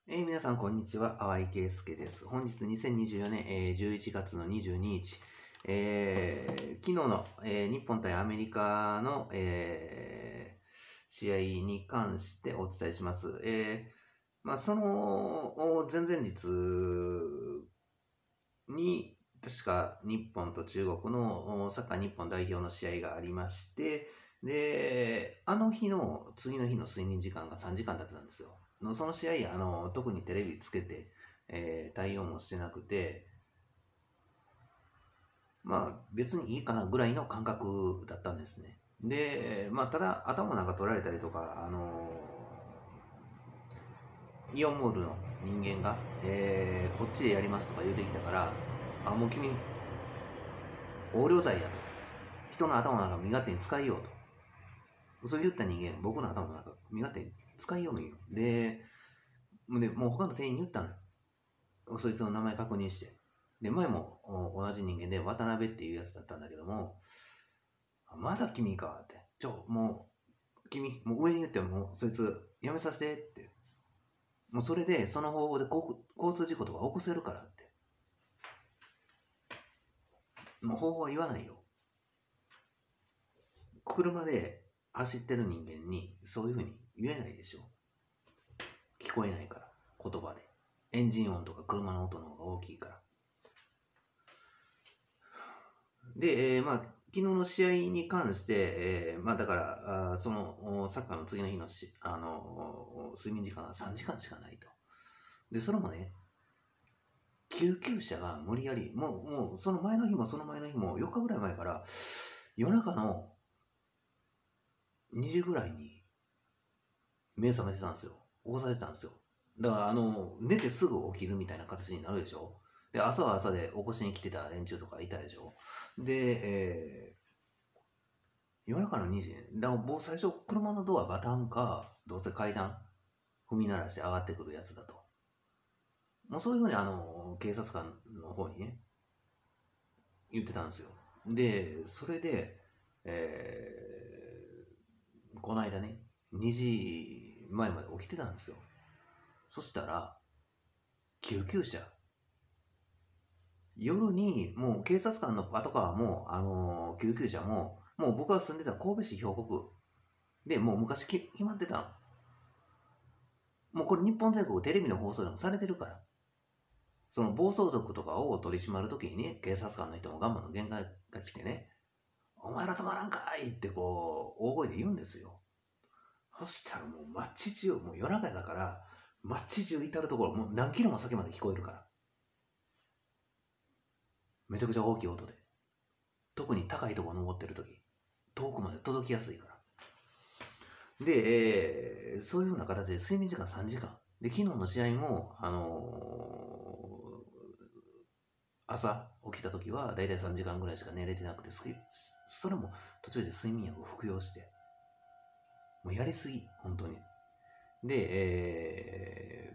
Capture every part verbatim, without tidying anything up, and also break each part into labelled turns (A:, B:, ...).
A: えー皆さん、こんにちは。淡井圭介です。本日にせんにじゅうよねん、えーじゅういちがつのにじゅうににち、えー昨日の、えー日本対アメリカの、えー試合に関してお伝えします。えーまあ、そのお前々日に、確か日本と中国のおサッカー日本代表の試合がありまして、で、あの日の次の日の睡眠時間がさんじかんだったんですよ。のその試合、あの、特にテレビつけて、えー対応もしてなくて、まあ別にいいかなぐらいの感覚だったんですね。で、まあただ頭なんか取られたりとか、あのイオンモールの人間が、えーこっちでやりますとか言うてきたから、あ、もう君、横領罪やと。人の頭なんか身勝手に使いようと。そう言った人間、僕の頭なんか身勝手に使いようのよ。で、でもう他の店員に言ったのよ。そいつの名前確認して。で、前もお同じ人間で渡辺っていうやつだったんだけども、まだ君かって。ちょ、もう、君、もう上に言っても、そいつやめさせてって。もうそれで、その方法で交交通事故とか起こせるからって。もう方法は言わないよ。車で走ってる人間にそういうふうに言えないでしょ。聞こえないから、言葉で。エンジン音とか車の音の方が大きいから。で、えーまあ、昨日の試合に関して、えーまあ、だから、あその、サッカーの次の日のし、あの睡眠時間がさんじかんしかないと。で、それもね、救急車が無理やり、もう、もう、その前の日もその前の日もよっかぐらい前から、夜中のにじぐらいに目覚めてたんですよ。起こされてたんですよ。だから、あの、寝てすぐ起きるみたいな形になるでしょ。で、朝は朝で起こしに来てた連中とかいたでしょ。で、えー夜中のにじだから僕最初車のドアバタンか、どうせ階段踏み鳴らして上がってくるやつだと。もうそういうふうにあの、警察官の方にね、言ってたんですよ。で、それで、えー、この間ね、にじまえまで起きてたんですよ。そしたら、救急車。夜に、もう警察官のパトカーも、あのー救急車も、もう僕が住んでた神戸市兵庫区で、もう昔決まってたの。もうこれ日本全国テレビの放送でもされてるから。その暴走族とかを取り締まるときにね、警察官の人もガンマの限界が来てね、お前ら止まらんかいってこう、大声で言うんですよ。そしたらもう街中、もう夜中だから、街中至るところ、もう何キロも先まで聞こえるから。めちゃくちゃ大きい音で。特に高いところ登ってるとき、遠くまで届きやすいから。で、えーそういう風な形で睡眠時間さんじかん。で、昨日の試合も、あのー朝起きた時はだいたいさんじかんぐらいしか寝れてなくて、それも途中で睡眠薬を服用して、もうやりすぎ、本当に。で、え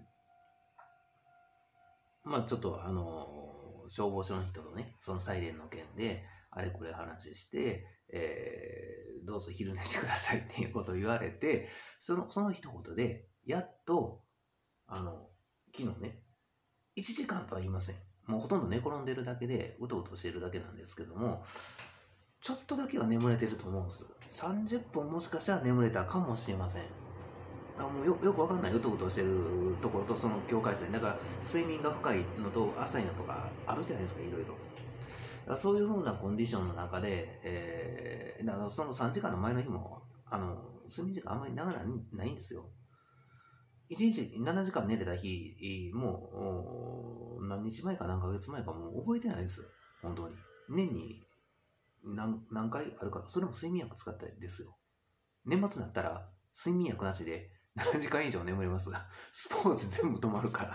A: ー、まあちょっとあのー消防署の人とね、そのサイレンの件で、あれこれ話して、えー、どうぞ昼寝してくださいっていうことを言われて、その、その一言で、やっと、あの、昨日ね、いちじかんとは言いません。もうほとんど寝転んでるだけで、うとうとしてるだけなんですけども、ちょっとだけは眠れてると思うんです。さんじゅっぷんもしかしたら眠れたかもしれません。あもう よ, よくわかんないうとうとしてるところとその境界線。だから睡眠が深いのと浅いのとかあるじゃないですか、いろいろ。だからそういう風なコンディションの中で、えー、だからそのさんじかんの前の日も、あの、睡眠時間あんまり長くないんですよ。いちにちしちじかん寝れた日、もう、何日前か何ヶ月前かもう覚えてないです。本当に。年に何何回あるか、それも睡眠薬使ったですよ。年末になったら、睡眠薬なしでななじかん以上眠れます。スポーツ全部止まるから。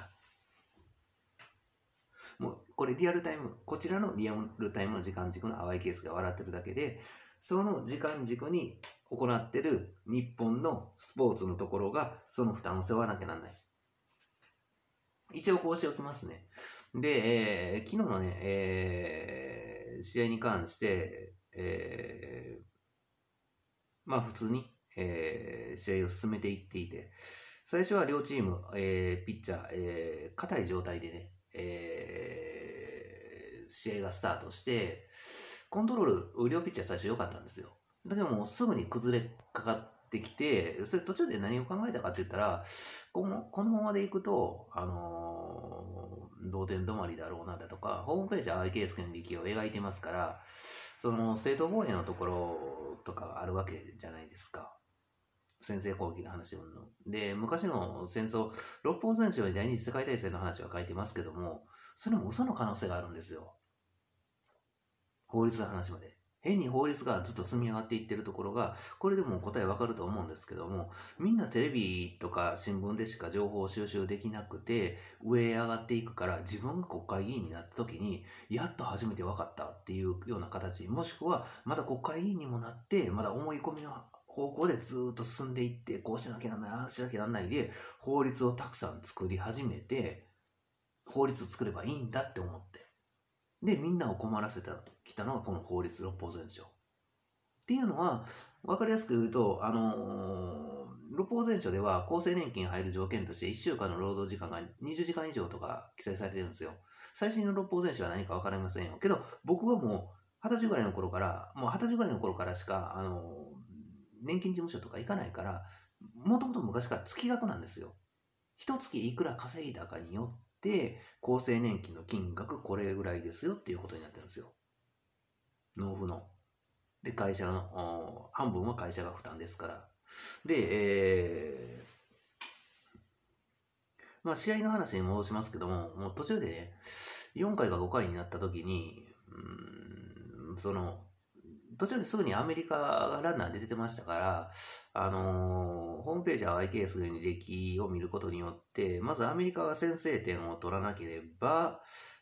A: もう、これリアルタイム、こちらのリアルタイムの時間軸の淡いケースが笑ってるだけで、その時間軸に行ってる日本のスポーツのところが、その負担を背負わなきゃなんない。一応こうしておきますね。で、えー昨日のね、えー試合に関して、えーまあ普通に、えー試合を進めていっていて、 最初は両チーム、えーピッチャー、えー硬い状態でね、えー試合がスタートして、コントロール、両ピッチャー最初良かったんですよ。だけどもうすぐに崩れかかってきて、それ途中で何を考えたかって言ったら、このこのままでいくと、あのー同点止まりだろうなだとか、ホームページは アイケー スケの力を描いてますから、その正当防衛のところとかあるわけじゃないですか。先制攻撃の話をで、昔の戦争、六法全書に第二次世界大戦の話は書いてますけども、それも嘘の可能性があるんですよ。法律の話まで。変に法律がずっと積み上がっていってるところが、これでも答えわかると思うんですけども、みんなテレビとか新聞でしか情報を収集できなくて、上へ上がっていくから、自分が国会議員になった時に、やっと初めて分かったっていうような形、もしくは、まだ国会議員にもなって、まだ思い込みの方向でずっと進んでいって、こうしなきゃなんない、ああしなきゃなんないで、法律をたくさん作り始めて、法律を作ればいいんだって思って。で、みんなを困らせてきたのがこの法律六法全書。っていうのは、わかりやすく言うと、あのー六法全書では厚生年金入る条件としていっしゅうかんの労働時間がにじゅうじかん以上とか記載されてるんですよ。最新の六法全書は何かわかりませんよ。けど、僕はもう二十歳ぐらいの頃から、もう二十歳ぐらいの頃からしか、あのー年金事務所とか行かないから、もともと昔から月額なんですよ。一月いくら稼いだかによって、厚生年金の金額これぐらいですよっていうことになってるんですよ。納付の。で、会社の、半分は会社が負担ですから。で、えー、まあ試合の話に戻しますけども、もう途中でね、よんかいかごかいになった時に、うーん、その、途中ですぐにアメリカがランナーで出てましたから、あのーホームページは アイケー スの履歴を見ることによって、まずアメリカが先制点を取らなければ、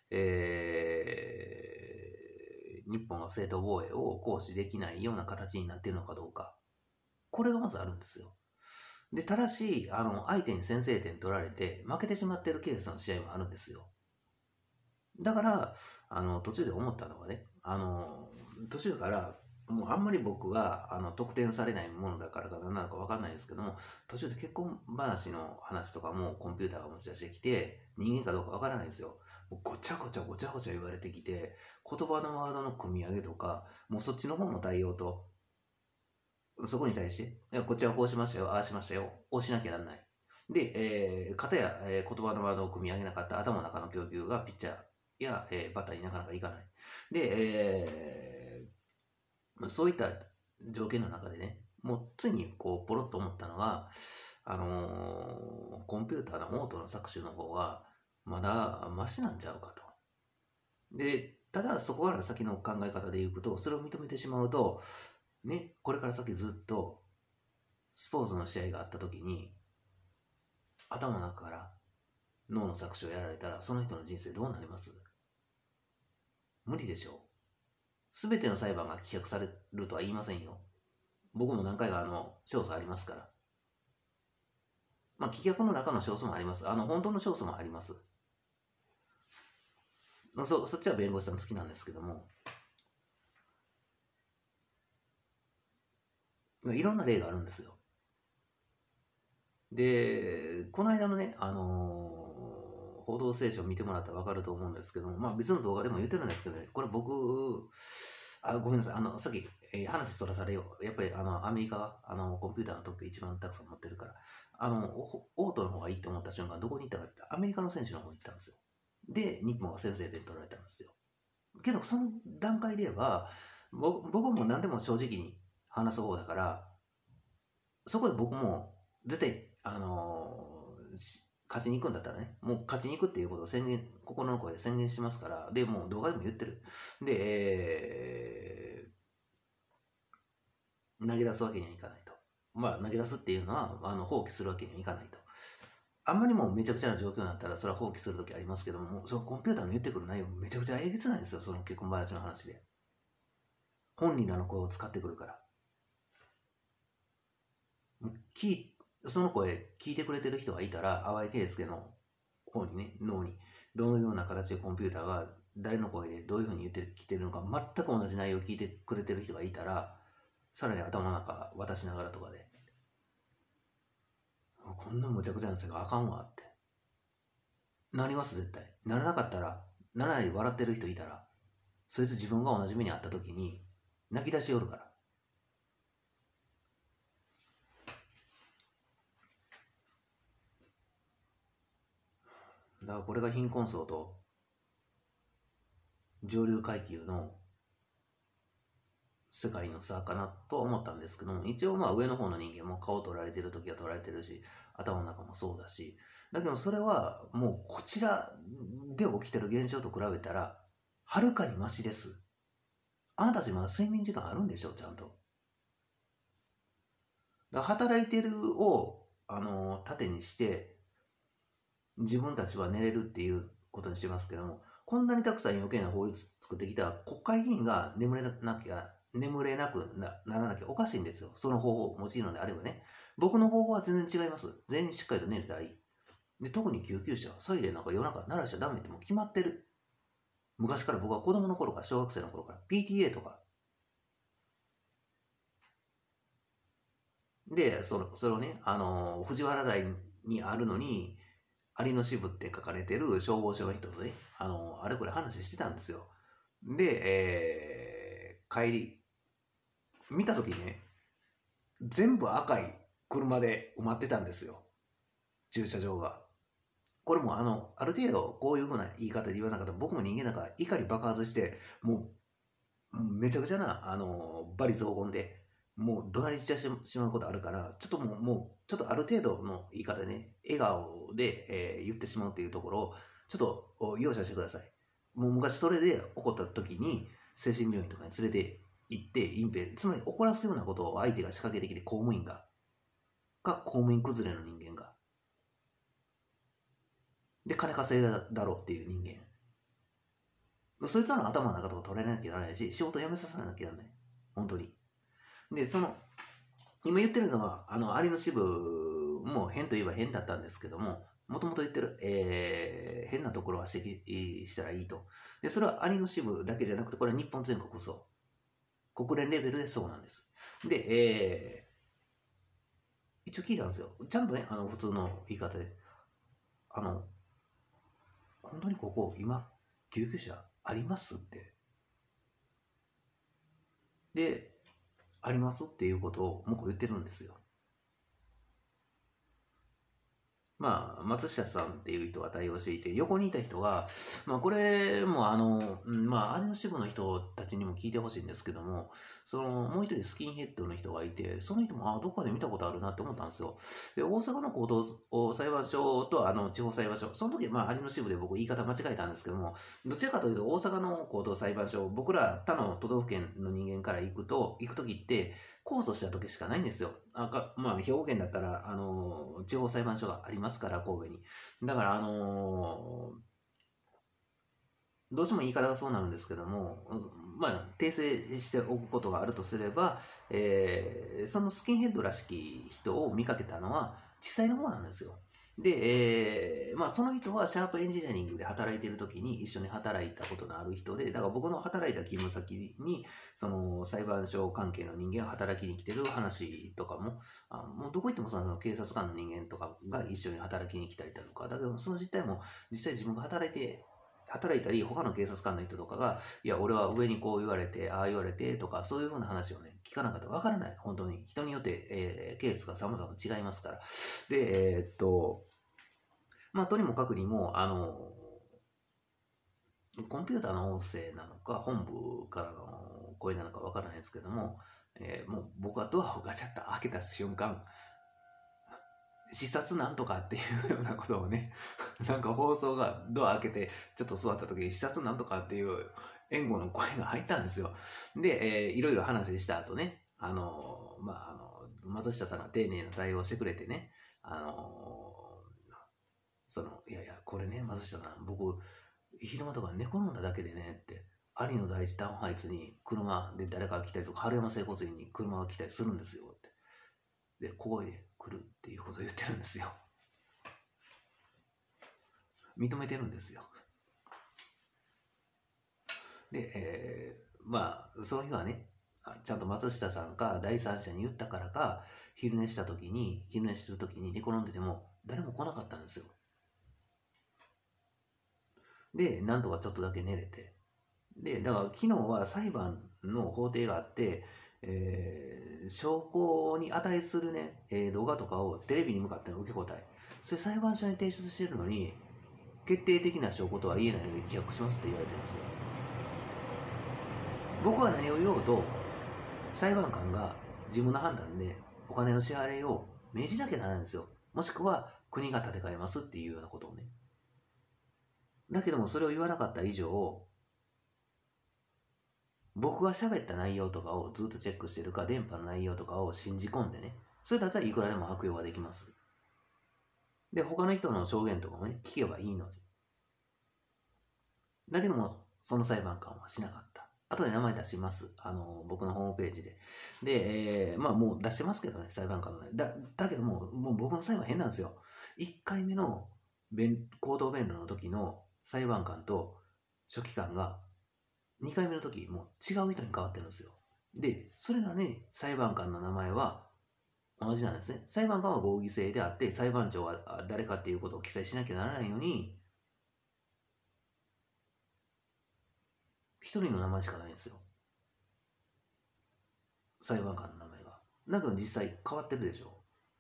A: えー、日本が正当防衛を行使できないような形になっているのかどうか。これがまずあるんですよ。で、ただし、あの、相手に先制点取られて負けてしまっているケースの試合もあるんですよ。だから、あの、途中で思ったのがね、あの、途中からもうあんまり僕があの得点されないものだからか何なのか分かんないですけども、途中で結婚話の話とかもコンピューターが持ち出してきて、人間かどうか分からないんですよ。もうごちゃごちゃごちゃごちゃ言われてきて、言葉のワードの組み上げとか、もうそっちの方の対応と、そこに対して、いやこっちはこうしましたよ、ああしましたよ、こうしなきゃなんない。で、えー、片や、えー言葉のワードを組み上げなかった頭の中の供給がピッチャーや、えーバッターになかなかいかない。で、えーそういった条件の中でね、もうついにこうポロッと思ったのが、あのーコンピューターのオートの搾取の方がまだマシなんちゃうかと。で、ただそこから先の考え方でいくと、それを認めてしまうと、ね、これから先ずっとスポーツの試合があった時に、頭の中から脳の搾取をやられたら、その人の人生どうなります？無理でしょう。すべての裁判が棄却されるとは言いませんよ。僕も何回かあの、勝訴ありますから。まあ、棄却の中の勝訴もあります。あの、本当の勝訴もあります。そ、そっちは弁護士さん好きなんですけども、いろんな例があるんですよ。で、この間のね、あのー報道ステーション見てもらったらわかると思うんですけども、まあ別の動画でも言ってるんですけどね、これ僕、あ、ごめんなさい、あの、さっき、えー話そらされよう。やっぱりあの、アメリカが、あの、コンピューターの特許一番たくさん持ってるから、あの、おオートの方がいいって思った瞬間、どこに行ったかって、アメリカの選手の方に行ったんですよ。で、日本が先制点取られたんですよ。けど、その段階では、ぼ僕も何でも正直に話す方だから、そこで僕も絶対、あのーし勝ちに行くんだったらね、もう勝ちに行くっていうことを宣言、心の声で宣言しますから、で、もう動画でも言ってる。で、えー投げ出すわけにはいかないと。まあ、投げ出すっていうのは、あの、放棄するわけにはいかないと。あんまりもうめちゃくちゃな状況になったら、それは放棄するときありますけども、もうそのコンピューターの言ってくる内容めちゃくちゃえげつないんですよ、その結婚話の話で。本人らの声を使ってくるから。聞いその声聞いてくれてる人がいたら、淡井圭介の方にね、脳に、どのような形でコンピューターが誰の声でどういうふうに言ってきてるのか、全く同じ内容を聞いてくれてる人がいたら、さらに頭の中渡しながらとかで、 こんな無茶苦茶な世界あかんわって。なります、絶対。ならなかったら、ならないで笑ってる人いたら、そいつ自分が同じ目にあった時に、泣き出しよるから。だからこれが貧困層と上流階級の世界の差かなとは思ったんですけども、一応まあ上の方の人間も顔取られてる時は取られてるし、頭の中もそうだし、だけどそれはもうこちらで起きてる現象と比べたら、はるかにマシです。あなたたちまだ睡眠時間あるんでしょ、ちゃんと。だから働いてるを、あの、盾にして、自分たちは寝れるっていうことにしてますけども、こんなにたくさん余計な法律作ってきた国会議員が眠れなきゃ、眠れなく な, ならなきゃおかしいんですよ。その方法を用いるのであればね。僕の方法は全然違います。全員しっかりと寝れたらいい。で、特に救急車、サイレンなんか夜中鳴らしちゃダメってもう決まってる。昔から僕は子供の頃から小学生の頃から ピーティーエー とか。で、そのそれをね、あのー、藤原台にあるのに、アリの支部って書かれてる消防署の人とね、あのー、あれこれ話してたんですよ。で、えー、帰り、見たときね、全部赤い車で埋まってたんですよ。駐車場が。これもあの、ある程度こういう風な言い方で言わなかったら僕も人間だから怒り爆発して、もうめちゃくちゃな、あの、罵詈雑言で、もう怒鳴り散らしてしまうことあるから、ちょっともう、もう、ちょっとある程度の言い方でね、笑顔で、えー言ってしまうっていうところを、ちょっとお容赦してください。もう昔それで起こった時に、精神病院とかに連れて行って、隠蔽、つまり怒らすようなことを相手が仕掛けてきて、公務員が、か公務員崩れの人間が、で、金稼いだだろうっていう人間。そいつらの頭の中とか取られなきゃならないし、仕事辞めさせなきゃならない。本当に。で、その、今言ってるのは、あの、アリの支部も変といえば変だったんですけども、もともと言ってる、えー、変なところは指摘したらいいと。で、それはアリの支部だけじゃなくて、これは日本全国そう。国連レベルでそうなんです。で、えー、一応聞いたんですよ。ちゃんとね、あの、普通の言い方で。あの、本当にここ、今、救急車ありますって。で、ありますっていうことを向こう言ってるんですよ。まあ、松下さんっていう人が対応していて、横にいた人が、まあ、これもあの、うんまあ、あれの支部の人たちにも聞いてほしいんですけども、その、もう一人スキンヘッドの人がいて、その人も、あ、どこかで見たことあるなって思ったんですよ。で、大阪の高等裁判所と、あの、地方裁判所、その時、まあ、あれの支部で僕言い方間違えたんですけども、どちらかというと、大阪の高等裁判所、僕ら他の都道府県の人間から行くと、行く時って、控訴した時しかないんですよ。あかまあ、兵庫県だったら、あのー地方裁判所がありますから、神戸に。だから、あのーどうしても言い方がそうなるんですけども、うんまあ、訂正しておくことがあるとすれば、えーそのスキンヘッドらしき人を見かけたのは、実際の方なんですよ。で、えーまあ、その人はシャープエンジニアリングで働いている時に一緒に働いたことのある人で、だから僕の働いた勤務先に、その裁判所関係の人間が働きに来てる話とかも、あもうどこ行ってもその警察官の人間とかが一緒に働きに来たりだとか、だけどその実態も実際自分が働いて、働いたり、他の警察官の人とかが、いや、俺は上にこう言われて、ああ言われて、とか、そういうふうな話をね、聞かなかったらわからない。本当に。人によって、えーケースが様々違いますから。で、えーっと、まあ、とにもかくにも、あの、コンピューターの音声なのか、本部からの声なのかわからないですけども、えーもう僕はドアをガチャッと開けた瞬間、視察なんとかっていうようなことをね、なんか放送がドア開けてちょっと座った時に視察なんとかっていう援護の声が入ったんですよ。で、えーいろいろ話した後ね、あのーまあ、あの、松下さんが丁寧な対応をしてくれてね、あのーその、いやいや、これね、松下さん、僕、昼間とか寝転んだだけでねって、有野第一タウンハイツに車で誰かが来たりとか、春山整骨院に車が来たりするんですよって。で、小声で来るっていうことを言ってるんですよ。認めてるんですよ。で、えーまあ、その日はね、 ちゃんと松下さんか第三者に言ったからか、昼寝した時に、昼寝してる時に寝転んでても誰も来なかったんですよ。で、なんとかちょっとだけ寝れて。で、だから昨日は裁判の法廷があって、えー、証拠に値するね、えー、動画とかをテレビに向かっての受け答え。それ裁判所に提出してるのに、決定的な証拠とは言えないので棄却しますって言われてるんですよ。僕は何を言おうと、裁判官が自分の判断でお金の支払いを命じなきゃならないんですよ。もしくは国が立て替えますっていうようなことをね。だけどもそれを言わなかった以上、僕が喋った内容とかをずっとチェックしてるか、電波の内容とかを信じ込んでね、それだったらいくらでも悪用ができます。で、他の人の証言とかもね、聞けばいいので。だけども、その裁判官はしなかった。後で名前出します。あの、僕のホームページで。で、えー、まあもう出してますけどね、裁判官のね。だ、だけども、もう僕の裁判変なんですよ。いっかいめの弁口頭弁論の時の裁判官と書記官がにかいめの時もう違う人に変わってるんですよ。で、それなのに裁判官の名前は同じなんですね。裁判官は合議制であって、裁判長は誰かっていうことを記載しなきゃならないのに、一人の名前しかないんですよ。裁判官の名前が。だけど実際変わってるでしょ。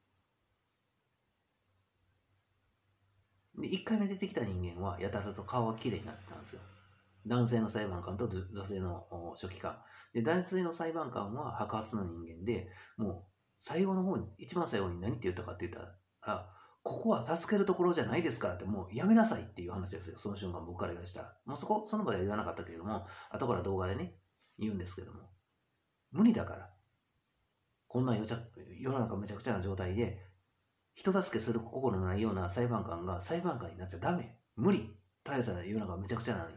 A: で、いっかいめ出てきた人間はやたらと顔が綺麗になってたんですよ。男性の裁判官と女性の書記官。で、男性の裁判官は白髪の人間で、もう最後の方に、一番最後に何って言ったかって言ったら、ここは助けるところじゃないですからって、もうやめなさいっていう話ですよ。その瞬間僕から言わしたら。もうそこ、その場では言わなかったけれども、後から動画でね、言うんですけども。無理だから。こんな世の中めちゃくちゃな状態で、人助けする心のないような裁判官が裁判官になっちゃダメ。無理。大差な世の中めちゃくちゃなのに。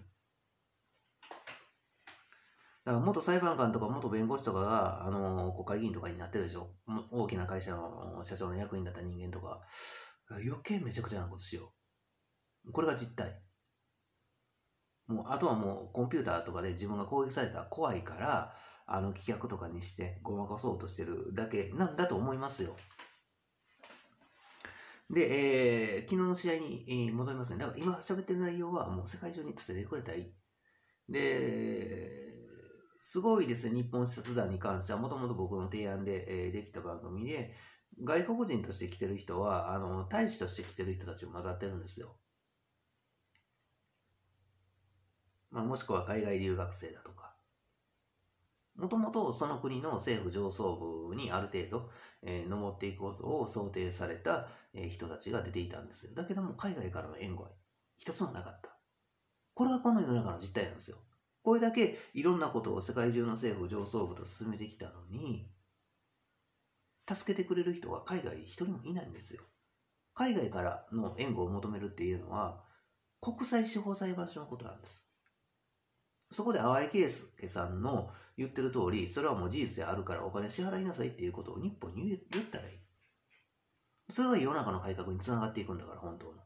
A: だから元裁判官とか元弁護士とかが、あのー、国会議員とかになってるでしょ。大きな会社の社長の役員だった人間とか、余計めちゃくちゃなことしよう。これが実態。もう、あとはもうコンピューターとかで自分が攻撃されたら怖いから、あの、棄却とかにしてごまかそうとしてるだけなんだと思いますよ。で、えー、昨日の試合に、えー、戻りますね。だから今喋ってる内容はもう世界中に伝えてくれたらいい。で、すごいですね、日本視察団に関しては、もともと僕の提案で、えー、できた番組で、外国人として来てる人は、あの、大使として来てる人たちも混ざってるんですよ。まあ、もしくは海外留学生だとか。もともとその国の政府上層部にある程度、えー、登っていくことを想定された、えー、人たちが出ていたんですよ。だけども、海外からの援護は一つもなかった。これがこの世の中の実態なんですよ。これだけいろんなことを世界中の政府上層部と進めてきたのに、助けてくれる人は海外一人もいないんですよ。海外からの援護を求めるっていうのは、国際司法裁判所のことなんです。そこで淡井圭介さんの言ってる通り、それはもう事実であるからお金支払いなさいっていうことを日本に言ったらいい。それが世の中の改革につながっていくんだから、本当の。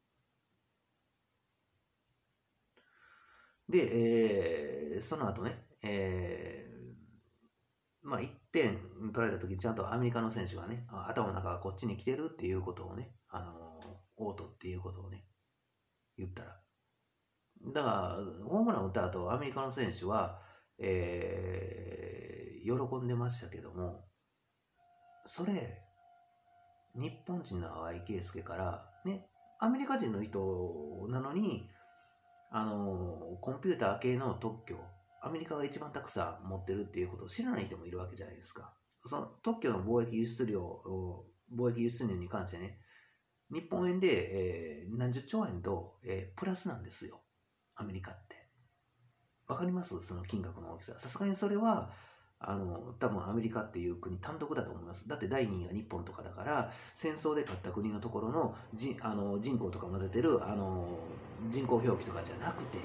A: で、えー、その後ね、えー、まあいってん取られた時にちゃんとアメリカの選手がね、頭の中がこっちに来てるっていうことをね、あのー、オートっていうことをね、言ったら。だから、ホームラン打った後、アメリカの選手は、えー、喜んでましたけども、それ、日本人の淡井圭介から、ね、アメリカ人の人なのに、あのー、コンピューター系の特許、アメリカが一番たくさん持ってるっていうことを知らない人もいるわけじゃないですか。その特許の貿易輸出量、貿易輸出入に関してね、日本円で、えー、何十兆円と、えー、プラスなんですよ。アメリカって。わかります？その金額の大きさ。さすがにそれは、あの、多分アメリカっていう国単独だと思います。だって第二位が日本とかだから、戦争で勝った国のところの人あの人口とか混ぜてる、あの、人口表記とかじゃなくて、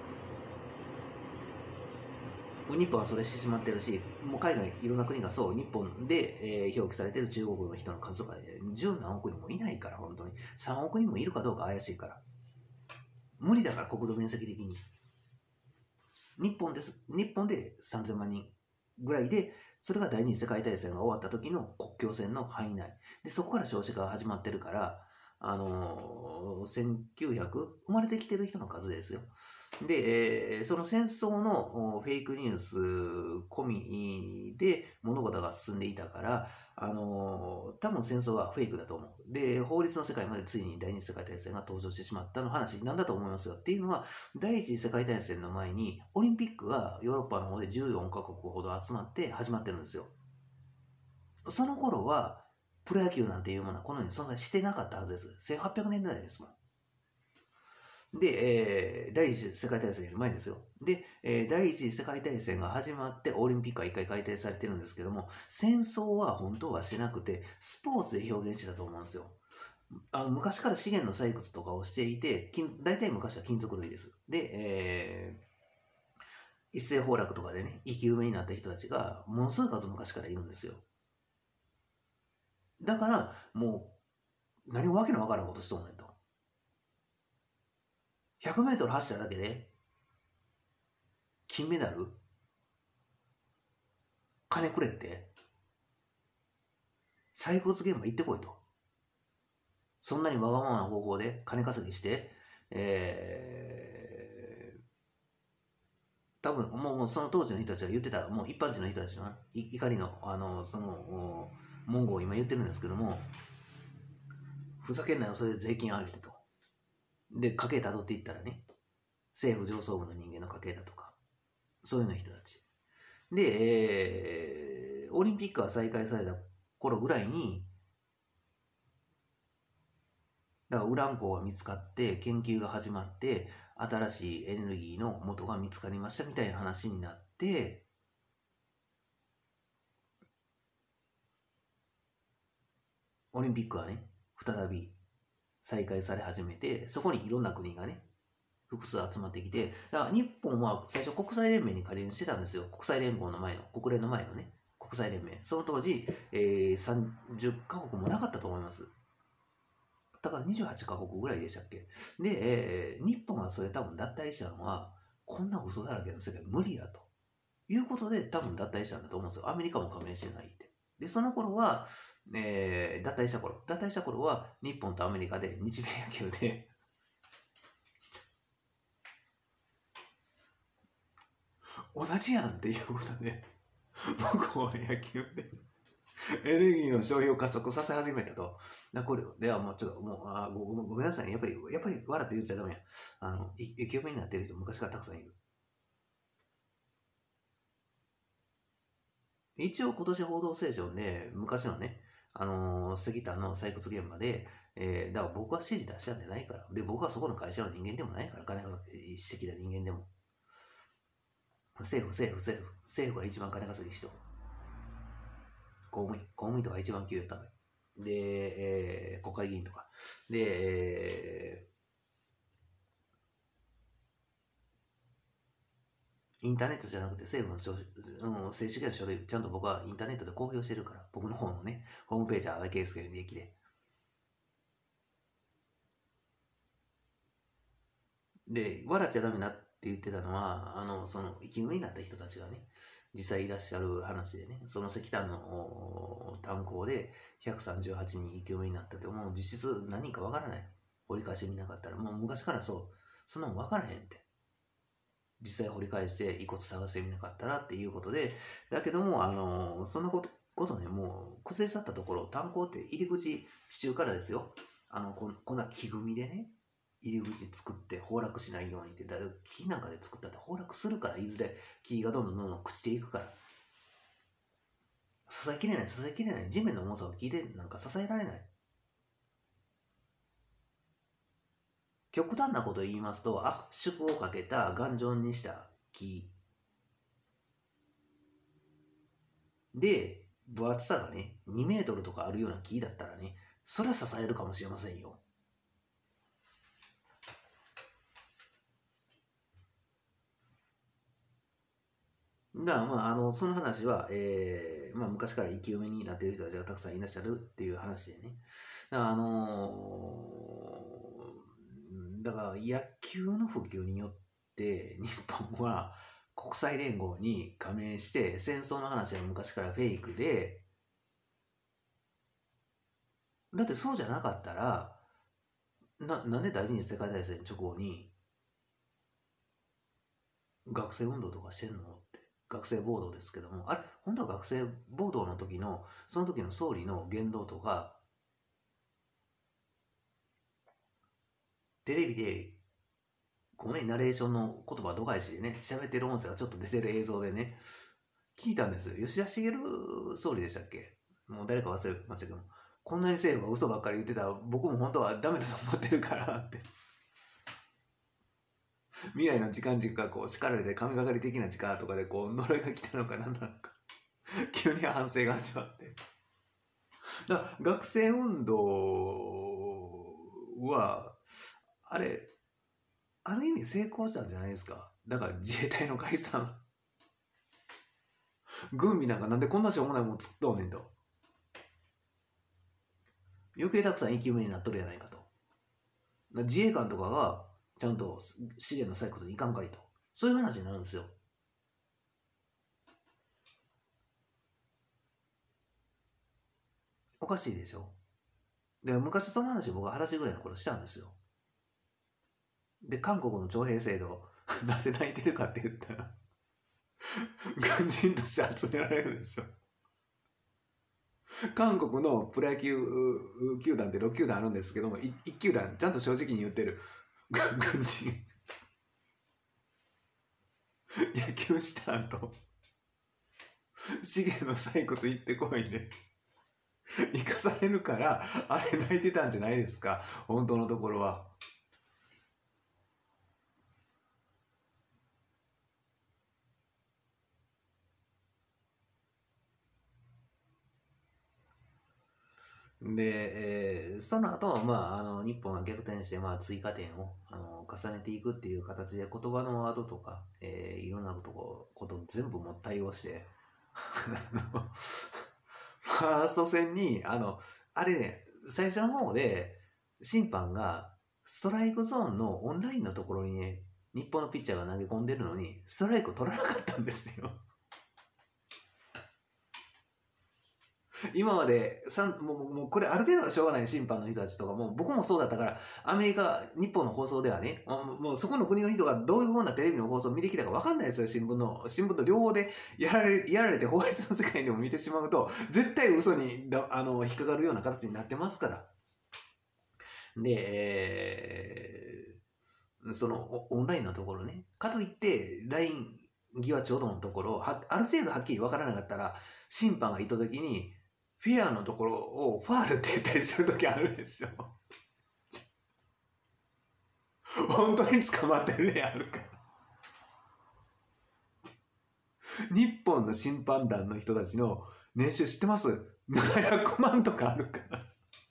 A: 日本はそれしてしまってるし、もう海外いろんな国がそう、日本で、えー、表記されてる中国の人の数とか、十何億人もいないから、本当に。三億人もいるかどうか怪しいから。無理だから、国土面積的に。日本です。日本でさんぜんまん人。 ぐらいで、それが第二次世界大戦が終わった時の国境線の範囲内。で、そこから少子化が始まってるから、あのー、せんきゅうひゃく、生まれてきてる人の数ですよ。で、えーその戦争のおフェイクニュース込みで物事が進んでいたから、あのー多分戦争はフェイクだと思う。で、法律の世界までついに第二次世界大戦が登場してしまったの話なんだと思いますよ。っていうのは、第一次世界大戦の前に、オリンピックがヨーロッパの方でじゅうよんカ国ほど集まって始まってるんですよ。その頃は、プロ野球なんていうものはこのように存在してなかったはずです。せんはっぴゃくねんだいですもん。で、えー第一次世界大戦より前ですよ。で、えー第一次世界大戦が始まってオリンピックは一回改定されてるんですけども、戦争は本当はしなくて、スポーツで表現してたと思うんですよ。あの昔から資源の採掘とかをしていて、金大体昔は金属類です。で、えー一斉崩落とかでね、生き埋めになった人たちが、ものすごい数昔からいるんですよ。だから、もう、何もわけのわからんことしとんねんと。ひゃくメートル走っただけで、金メダル金くれって、採掘現場行ってこいと。そんなにわがままな方法で金稼ぎして、えー、多分もうもうその当時の人たちが言ってた、もう一般人の人たちのい怒りの、あの、その、文言を今言ってるんですけども、ふざけんなよ、それで税金上げてと。で、家計辿っていったらね、政府上層部の人間の家系だとか、そういうような人たち。で、えー、オリンピックが再開された頃ぐらいに、だからウラン鉱が見つかって研究が始まって新しいエネルギーの元が見つかりましたみたいな話になって、オリンピックはね再び再開され始めて、そこにいろんな国がね複数集まってきて、だから日本は最初国際連盟に加入してたんですよ。国際連合の前の、国連の前のね国際連盟、その当時、えー、さんじゅっカ国もなかったと思います。だからにじゅうはちカ国ぐらいでしたっけ。で、えー、日本がそれ多分脱退したのは、こんな嘘だらけの世界無理やということで多分脱退したんだと思うんですよ。アメリカも加盟してないって。で、その頃は、えー、脱退した頃、脱退した頃は日本とアメリカで日米野球で同じやんっていうことで、僕は野球でエネルギーの消費を加速させ始めたと。だこれではもうちょっと、もう、あごごごめんなさいね。やっぱり、やっぱり笑って言っちゃダメや。あの、いイケメンになってる人昔からたくさんいる。一応今年報道ステーションで、昔のね、あのー石炭の採掘現場で、えー、だから僕は指示出したんじゃないから。で、僕はそこの会社の人間でもないから、金稼ぎしてきた人間でも。政府、政府、政府、政府が一番金稼ぎしと。公務員、公務員とか一番給料高い。で、えー、国会議員とか。で、えー、インターネットじゃなくて政府の書、うん、正式な書類、ちゃんと僕はインターネットで公表してるから、僕の方のね、ホームページは淡井圭介の履歴で。で、笑っちゃダメなって言ってたのは、あの、その、生き埋めになった人たちがね、実際いらっしゃる話でね、その石炭のお炭鉱でひゃくさんじゅうはちにん生き埋めになったって、もう実質何人かわからない。掘り返してみなかったら、もう昔からそう、そんなのわからへんって。実際掘り返して遺骨探してみなかったらっていうことで、だけども、あの、そんなこと、ことね、もう崩れ去ったところ、炭鉱って入り口、地中からですよ。あの、こんこんな木組みでね、入り口作って崩落しないようにって、だ木なんかで作ったって崩落するから、いずれ木がどんどんどんどん朽ちていくから。支えきれない、支えきれない。地面の重さを木でなんか支えられない。極端なことを言いますと、圧縮をかけた頑丈にした木で、分厚さがね、にメートルとかあるような木だったらね、それは支えるかもしれませんよ。だからまあ、あの、その話は、えー、まあ昔から生き埋めになっている人たちがたくさんいらっしゃるっていう話でね。だからあのーだから野球の普及によって日本は国際連合に加盟して戦争の話は昔からフェイクで、だってそうじゃなかったらな、なんで第二次世界大戦直後に学生運動とかしてんのって、学生暴動ですけども、あれ本当は学生暴動の時のその時の総理の言動とかテレビでこうね、ナレーションの言葉度外視でね、喋ってる音声がちょっと出てる映像でね、聞いたんです。吉田茂総理でしたっけ、もう誰か忘れましたけど、こんなに政府が嘘ばっかり言ってたら僕も本当はダメだと思ってるからって。未来の時間軸がこう叱られて神がかり的な力とかでこう呪いが来たのか何なのか急に反省が始まって。だから学生運動は、あれ、ある意味成功したんじゃないですか。だから自衛隊の解散。軍備なんかなんでこんなしょうもないもん作っとんねんと。余計たくさん生き埋めになっとるやないかと。自衛官とかがちゃんと資源の採掘にいかんかいと。そういう話になるんですよ。おかしいでしょ。で、昔その話僕は二十歳ぐらいの頃したんですよ。で、韓国の徴兵制度、なぜ泣いてるかって言ったら、軍人として集められるでしょ。韓国のプロ野球球団ってろく球団あるんですけども、いち球団ちゃんと正直に言ってる軍人。野球した後、資源の採掘行ってこいで、生かされるから、あれ泣いてたんじゃないですか、本当のところは。で、えーその後、まあ、あの日本が逆転して、まあ、追加点をあの重ねていくっていう形で言葉のワードとか、えーいろんなことをこと全部も対応してファースト戦にあのあれね、最初の方で審判がストライクゾーンのオンラインのところにね、日本のピッチャーが投げ込んでるのにストライク取らなかったんですよ。今までさんもうもうこれある程度はしょうがない、審判の人たちとかも僕もそうだったから、アメリカ日本の放送ではね、もうもうそこの国の人がどういうふうなテレビの放送を見てきたか分かんないですよ。新聞の新聞と両方でやられやられて、法律の世界でも見てしまうと絶対嘘にだあの引っかかるような形になってますから。で、えーそのオンラインのところね、かといって ライン 際ちょうどのところはある程度はっきり分からなかったら、審判が意図的にフェアのところをファールって言ったりするときあるでしょ。本当に捕まってる例あるから。日本の審判団の人たちの年収知ってます？ななひゃくまんとかあるから。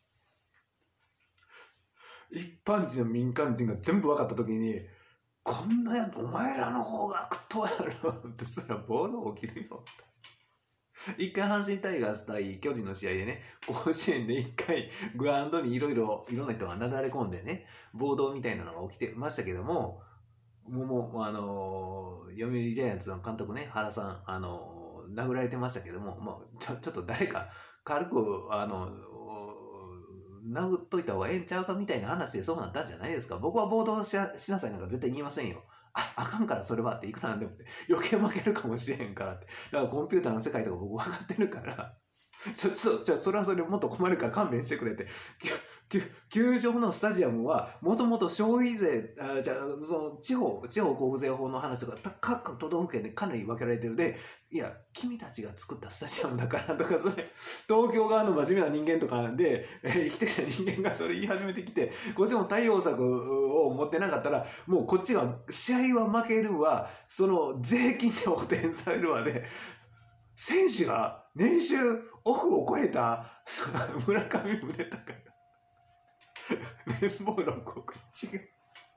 A: 一般人の民間人が全部分かったときに、こんなやつお前らの方が悪党やろってすら暴動起きるよ。一回阪神タイガース対巨人の試合でね、甲子園で一回グラウンドにいろいろいろんな人がなだれ込んでね、暴動みたいなのが起きてましたけども、もう、もうあのー、読売ジャイアンツの監督ね、原さん、あのー、殴られてましたけども、もうちょ、ちょっと誰か軽く、あの、殴っといた方がええんちゃうかみたいな話でそうなったんじゃないですか。僕は暴動ししなさいなんか絶対言いませんよ。あ、あかんからそれはっていくらなんでも余計負けるかもしれへんからって。だからコンピューターの世界とか僕分かってるから、ちょ、ちょ、ちょ、それはそれもっと困るから勘弁してくれって。球場のスタジアムは、もともと消費税、あじゃあ、その、地方、地方交付税法の話とか、各都道府県でかなり分けられてるで、いや、君たちが作ったスタジアムだからとか、それ、東京側の真面目な人間とかで、えー、生きてきた人間がそれ言い始めてきて、こっちも対応策を持ってなかったら、もうこっちが、試合は負けるわ、その、税金で補填されるわで、選手が年収オフを超えた村上宗隆が年俸ろくおく違う。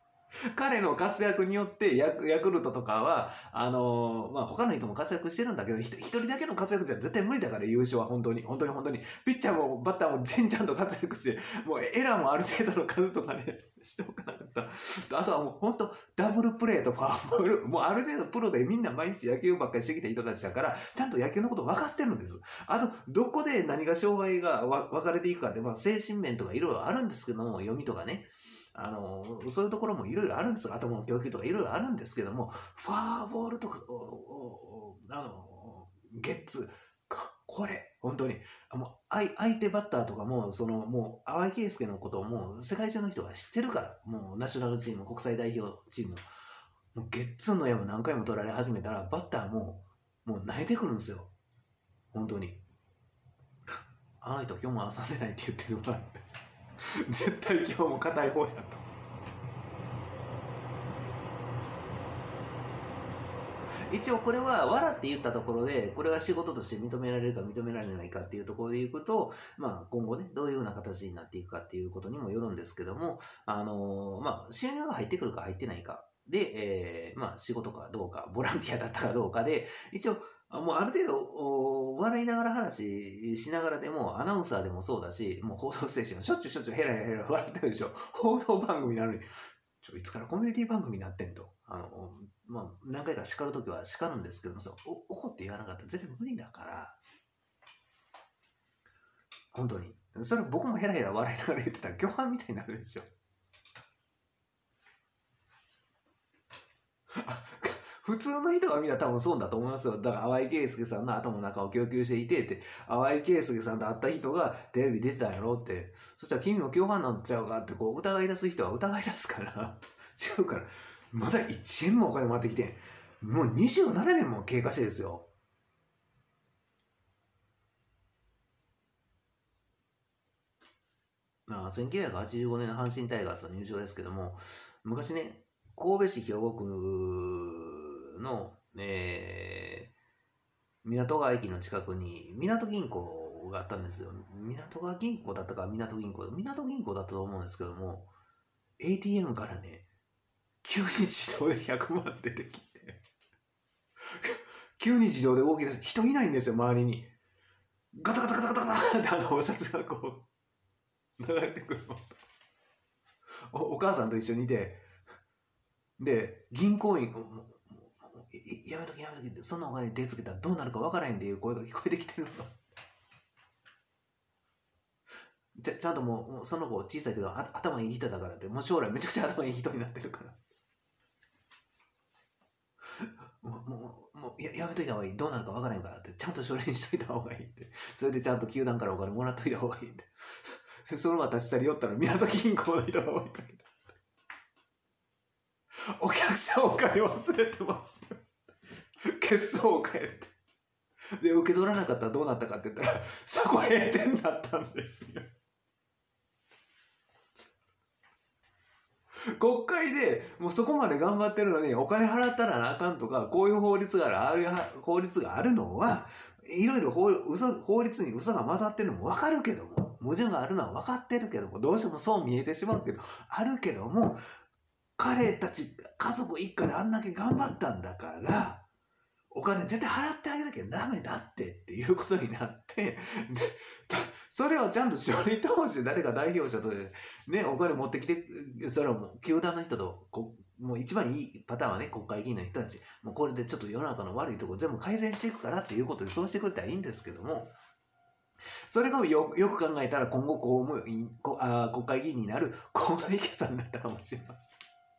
A: 彼の活躍によってヤク、ヤクルトとかは、あのー、まあ、他の人も活躍してるんだけど、一人だけの活躍じゃ絶対無理だから、優勝は本当に、本当に本当に。ピッチャーもバッターも全員ちゃんと活躍して、もうエラーもある程度の数とかね、しておかなかった。あとはもう本当、ダブルプレーとファーボール、もうある程度プロでみんな毎日野球ばっかりしてきた人たちだから、ちゃんと野球のこと分かってるんです。あと、どこで何が勝敗が分かれていくかって、まあ、精神面とかいろいろあるんですけども、読みとかね。あの、そういうところもいろいろあるんですが、頭の供給とかいろいろあるんですけども、ファーボールとか、おおあの、ゲッツ、これ、本当に、もう相相手バッターとかも、その、もう、淡井圭介のことをもう世界中の人が知ってるから、もうナショナルチーム、国際代表チーム、もうゲッツンの矢も何回も取られ始めたら、バッターも、もう泣いてくるんですよ。本当に。あの人今日も遊んでないって言ってるからって。絶対今日も硬い方やと。一応これは笑って言ったところで、これは仕事として認められるか認められないかっていうところでいくと、まあ今後ね、どういうような形になっていくかっていうことにもよるんですけども、あのー、まあ収入が入ってくるか入ってないか。で、えー、まあ仕事かどうか、ボランティアだったかどうかで、一応、もうある程度、笑いながら話しながらでも、アナウンサーでもそうだし、もう放送ステーション、しょっちゅうしょっちゅうヘラヘラ笑ってるでしょ。報道番組なのに、ちょ、いつからコメディ番組になってんと。あの、まあ、何回か叱るときは叱るんですけども、そうお怒って言わなかったら絶対無理だから、本当に。それ僕もヘラヘラ笑いながら言ってたら、共犯みたいになるでしょ。普通の人が見たら多分そうだと思いますよ。だから淡井圭介さんの頭の中を供給していてって、淡井圭介さんと会った人がテレビ出てたんやろって、そしたら君も共犯なんちゃうかってこう疑い出す人は疑い出すから、違うから、まだいちえんもお金回ってきてん。もうにじゅうななねんも経過してですよ。まあ、せんきゅうひゃくはちじゅうごねんの阪神タイガースの入場ですけども、昔ね、神戸市兵庫区の、えー、港川駅の近くに港銀行があったんですよ。港川銀行だったか港銀行、港銀行だったと思うんですけども、エーティーエム からね、急に自動でひゃくまん出てきて、急に自動で動き出す。人いないんですよ、周りに。ガタガタガタガタガタってあのお札がこう、流れてくるの。お, お母さんと一緒にいて、で、銀行員、もうもうやめときやめときって、そんなお金手つけたらどうなるか分からへんっていう声が聞こえてきてるの。ちゃ, ちゃんともう、その子小さいけどあ頭いい人だからって、もう将来めちゃくちゃ頭いい人になってるから。もう、もう、もうややめといた方がいい。どうなるか分からへんからって、ちゃんと書類にしといた方がいいって。それでちゃんと球団からお金もらっといた方がいいって。そのまま立ち去り寄ったら、港銀行の人が追いかけた。お客さんお金忘れてますよ。血相を変えて。で、受け取らなかったらどうなったかって言ったら、そこ閉店だったんですよ。国会でもうそこまで頑張ってるのにお金払ったらあかんとか、こういう法律がある、ああいう法律があるのは、いろいろ法律に嘘が混ざってるのもわかるけども、矛盾があるのは分かってるけども、どうしてもそう見えてしまうっていうのあるけども、彼たち家族一家であんだけ頑張ったんだから、お金絶対払ってあげなきゃダメだってっていうことになって、で、それをちゃんと書類通して誰か代表者とね、お金持ってきて、それはもう球団の人とこ、もう一番いいパターンはね、国会議員の人たち、もうこれでちょっと世の中の悪いところ全部改善していくからっていうことでそうしてくれたらいいんですけども、それが よ, よく考えたら今後公務員こあ国会議員になる河野池さんだったかもしれません。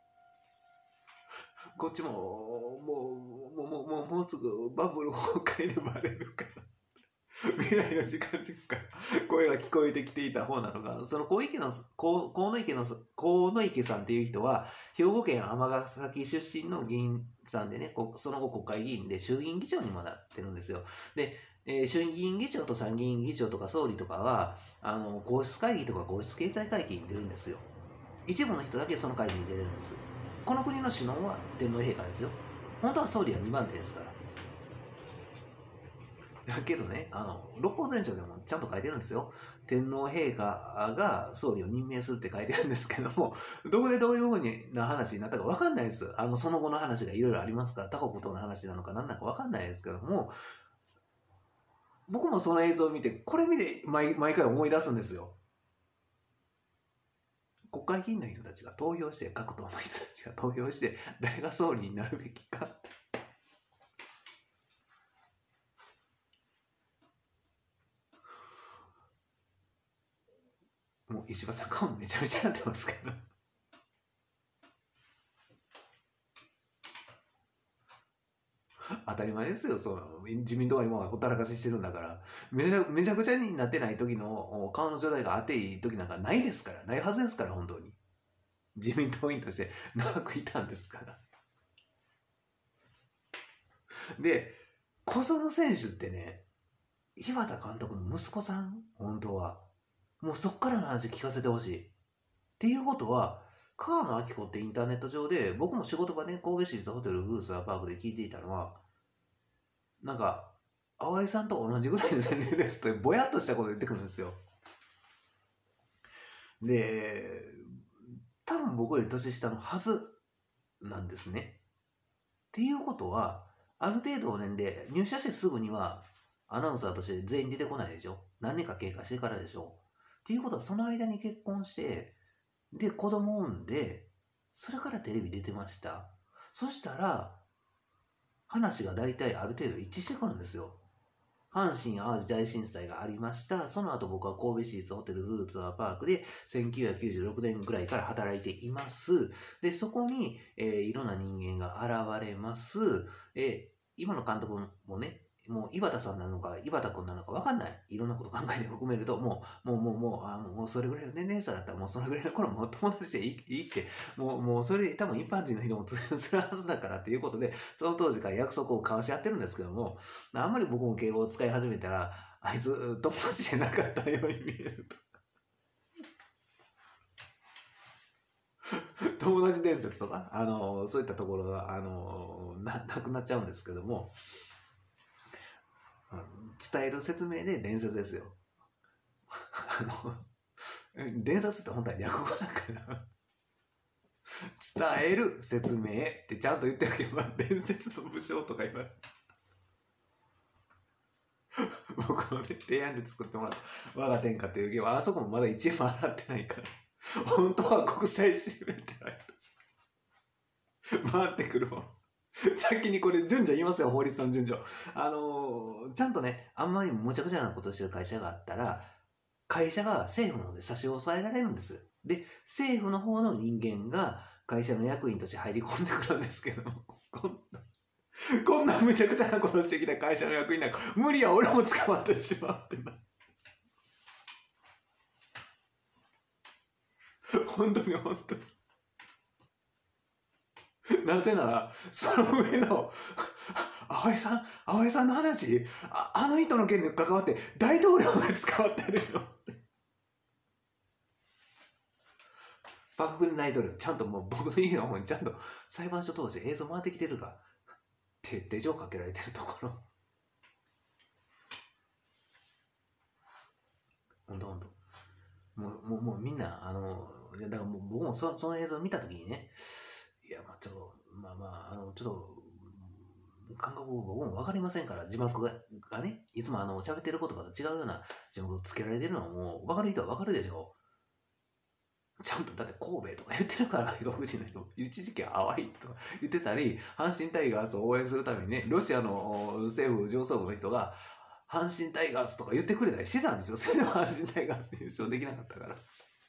A: こっちも、もう、もう、もう、もう、もうすぐバブル崩壊でバレるから。未来の時間軸から声が聞こえてきていた方なのが、その河池の、河野池の、河野池さんっていう人は、兵庫県尼崎出身の議員さんでね、その後国会議員で衆議院議長にもなってるんですよ。で、えー、衆議院議長と参議院議長とか総理とかは、あの、皇室会議とか皇室経済会議に出るんですよ。一部の人だけその会議に出れるんです。この国の首脳は天皇陛下ですよ。本当は総理はにばん手ですから。 だけどね、あの、六法全書でもちゃんと書いてるんですよ。天皇陛下が総理を任命するって書いてるんですけども、どこでどういうふうな話になったかわかんないです。あの、その後の話がいろいろありますから、他国との話なのか何なのかわかんないですけども、僕もその映像を見て、これ見て毎毎回思い出すんですよ。国会議員の人たちが投票して、各党の人たちが投票して、誰が総理になるべきか。もう石破さん顔めちゃめちゃなってますから。当たり前ですよ。その自民党は今はほったらかししてるんだから、めちゃめちゃくちゃになってない時の顔の状態があっていい時なんかないですから、ないはずですから、本当に。自民党員として長くいたんですから。で、小園選手ってね、岩田監督の息子さん、本当は。もうそっからの話聞かせてほしい。っていうことは、川野明子ってインターネット上で、僕も仕事場で、ね、神戸市立ホテルフルーツアーパークで聞いていたのは、なんか、淡井さんと同じぐらいの年齢ですと、ぼやっとしたこと言ってくるんですよ。で、多分僕より年下のはずなんですね。っていうことは、ある程度の年齢、入社してすぐには、アナウンサーとして全員出てこないでしょ。何年か経過してからでしょ。っていうことは、その間に結婚して、で、子供を産んで、それからテレビ出てました。そしたら、話が大体ある程度一致してくるんですよ。阪神・淡路大震災がありました。その後僕は神戸市立ホテルフルーツアーパークでせんきゅうひゃくきゅうじゅうろくねんぐらいから働いています。で、そこに、えー、いろんな人間が現れます。えー、今の監督もね、もう岩田さんなのか岩田君なのか分かんない。いろんなこと考えて含めると、もう、もう、もう、もう、あもうそれぐらいの年齢差だったら、もうそれぐらいの頃もう友達でいいいいって、もう、もうそれ多分一般人の人も通用するはずだからっていうことで、その当時から約束を交わし合ってるんですけども、あんまり僕も敬語を使い始めたら、あいつ友達じゃなかったように見えると。友達伝説とか、あの、そういったところが、あの、な、なくなっちゃうんですけども、伝える説明で伝説ですよ。あの、伝説って本当は略語だから伝える説明ってちゃんと言っておけば、伝説の武将とか言われる。僕の、ね、提案で作ってもらった我が天下っていうゲームは、あそこもまだいちえんも払ってないから、本当は国際支援ってないとして回ってくるもん。先にこれ順序言いますよ、法律の順序。あのー、ちゃんとね、あんまりむちゃくちゃなことしてる会社があったら、会社が政府の方で差し押さえられるんです。で、政府の方の人間が会社の役員として入り込んでくるんですけども、こんな、こんなむちゃくちゃなことしてきた会社の役員なんか、無理や俺も捕まってしまってな。本当に本当に。なぜなら、その上の、淡井さん、淡井さんの話、あ, あの人の件に関わって大統領が使わってるよ。パククネ大統領、ちゃんともう僕の家の方にちゃんと裁判所通して映像回ってきてるかって手錠かけられてるところ。ほんとほんと。もう、もう、もうみんな、あの、だからもう僕もそその映像を見たときにね、いや、まあちょっと、まあまあ、あの、ちょっと、感覚僕も分かりませんから、字幕ががね、いつもあの、喋ってる言葉と違うような字幕をつけられてるのはもう、分かる人は分かるでしょ。ちゃんと、だって神戸とか言ってるから、外国人の人、一時期淡いとか言ってたり、阪神タイガースを応援するためにね、ロシアの政府上層部の人が、阪神タイガースとか言ってくれたりしてたんですよ。それでも阪神タイガース優勝できなかったから。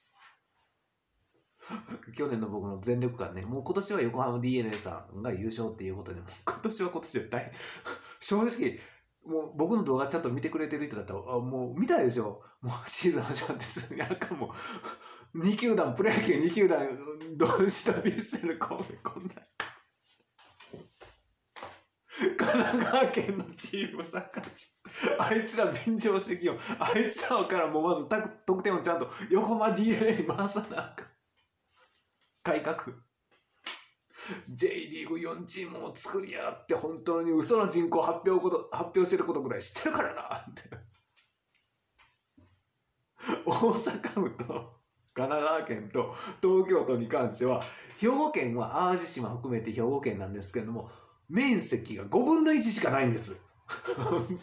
A: 去年の僕の全力感ね、もう今年は横浜 ディーエヌエー さんが優勝っていうことで、もう今年は今年で大変、正直、もう僕の動画ちゃんと見てくれてる人だったら、あもう見たいでしょ。もうシーズン始まってすぐに、あかもう、に球団、プロ野球に球団、どうしたヴィッセル神戸、こんな。神奈川県のチーム、サッカーチーム。あいつら便乗してきよ。あいつらからもうまず得点をちゃんと横浜 ディーエヌエー に回さなあかん。改革。 ジェイ リーグよんチームを作りやがって本当に嘘の人口発表こと、発表してることぐらい知ってるからなって。大阪府と神奈川県と東京都に関しては、兵庫県は淡路島含めて兵庫県なんですけれども、面積がごぶんのいちしかないんです。本当に。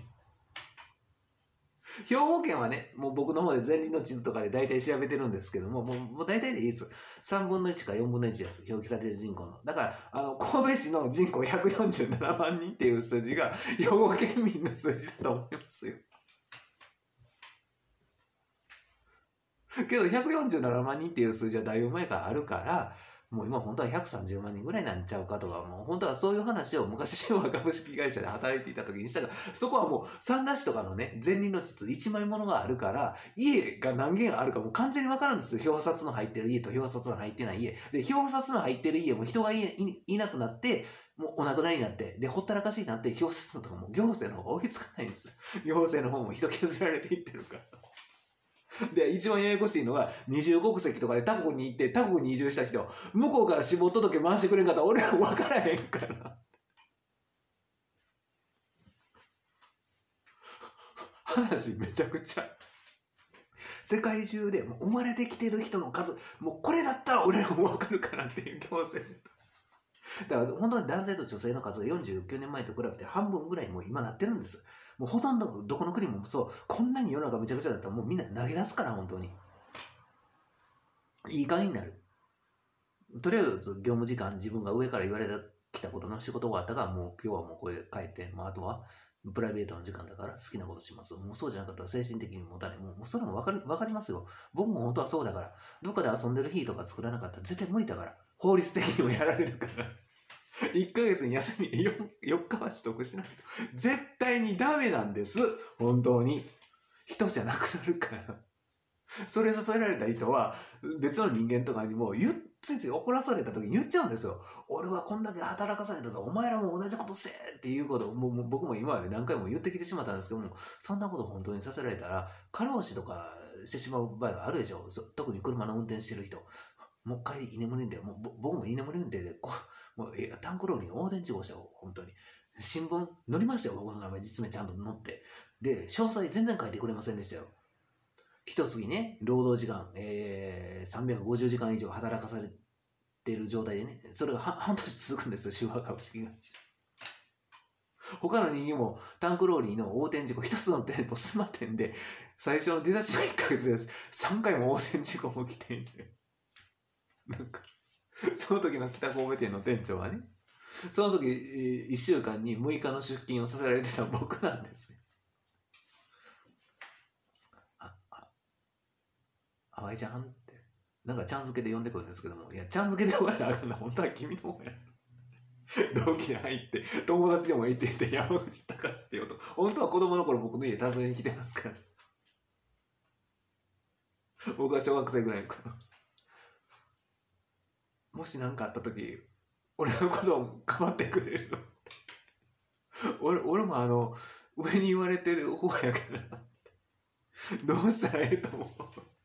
A: 兵庫県はね、もう僕の方で前輪の地図とかで大体調べてるんですけども、もうもう大体でいいです。さんぶんのいちかよんぶんのいちです。表記されてる人口の。だから、あの、神戸市の人口ひゃくよんじゅうななまんにんっていう数字が、兵庫県民の数字だと思いますよ。けどひゃくよんじゅうななまんにんっていう数字はだいぶ前からあるから、もう今本当はひゃくさんじゅうまんにんぐらいなんちゃうかとか、もう本当はそういう話を昔昭和株式会社で働いていた時にしたが、そこはもう三田市とかのね、前輪の地図いちまいものがあるから、家が何軒あるかもう完全にわかるんですよ。表札の入ってる家と表札の入ってない家。で、表札の入ってる家も人が い, い, いなくなって、もうお亡くなりになって、で、ほったらかしになって、表札のとかも行政の方が追いつかないんです。行政の方も人削られていってるから。で、一番ややこしいのが、二重国籍とかで他国に行って、他国に移住した人、向こうから死亡届回してくれんかったら俺ら分からへんから。話めちゃくちゃ。世界中でもう生まれてきてる人の数、もうこれだったら俺らも分かるからっていう行政だから本当に男性と女性の数がよんじゅうきゅうねんまえと比べて半分ぐらいもう今なってるんです。もうほとんどどこの国もそう、こんなに世の中めちゃくちゃだったらもうみんな投げ出すから本当に。いい加減になる。とりあえず業務時間自分が上から言われてきたことの仕事終わったからもう今日はもうこれで帰って、まああとはプライベートの時間だから好きなことします。もうそうじゃなかったら精神的に持たない。もうそれもわかる、わかりますよ。僕も本当はそうだから。どっかで遊んでる日とか作らなかったら絶対無理だから。法律的にもやられるから。いっかげつに休み よ, よっかは取得しないと絶対にダメなんです。本当に。人じゃなくなるから。それさせられた人は別の人間とかにも言っついつい怒らされた時に言っちゃうんですよ。俺はこんだけ働かされたぞ。お前らも同じことせえっていうことをもうもう僕も今まで何回も言ってきてしまったんですけども、そんなこと本当にさせられたら過労死とかしてしまう場合があるでしょ。特に車の運転してる人。もう帰り居眠り運転。もう僕も居眠り運転でこうもうタンクローリーに横転事故したよ。本当に。新聞載りましたよ。僕の名前実名ちゃんと載って。で、詳細全然書いてくれませんでしたよ。一月ね、労働時間、えー、さんびゃくごじゅうじかん以上働かされている状態でね、それが半年続くんですよ、昭和株式会社。他の人間もタンクローリーの横転事故、一つの店舗、スマ店で、最初の出だしのいっかげつです。さんかいも横転事故も起きていて。なんか、その時の北神戸店の店長はね、その時、いっしゅうかんにむいかの出勤をさせられてた僕なんですよ。あいちゃんって、なんかちゃん付けで呼んでくるんですけども、いや、ちゃん付けで呼ばれなあかんな、本当は君の方や。同期で入って、友達でもいてて、山口隆って言うと、本当は子供の頃僕の家訪ねに来てますから。僕は小学生ぐらいの頃。もし何かあった時、俺のことを構ってくれるの俺、俺もあの、上に言われてる方やから、どうしたらええと思う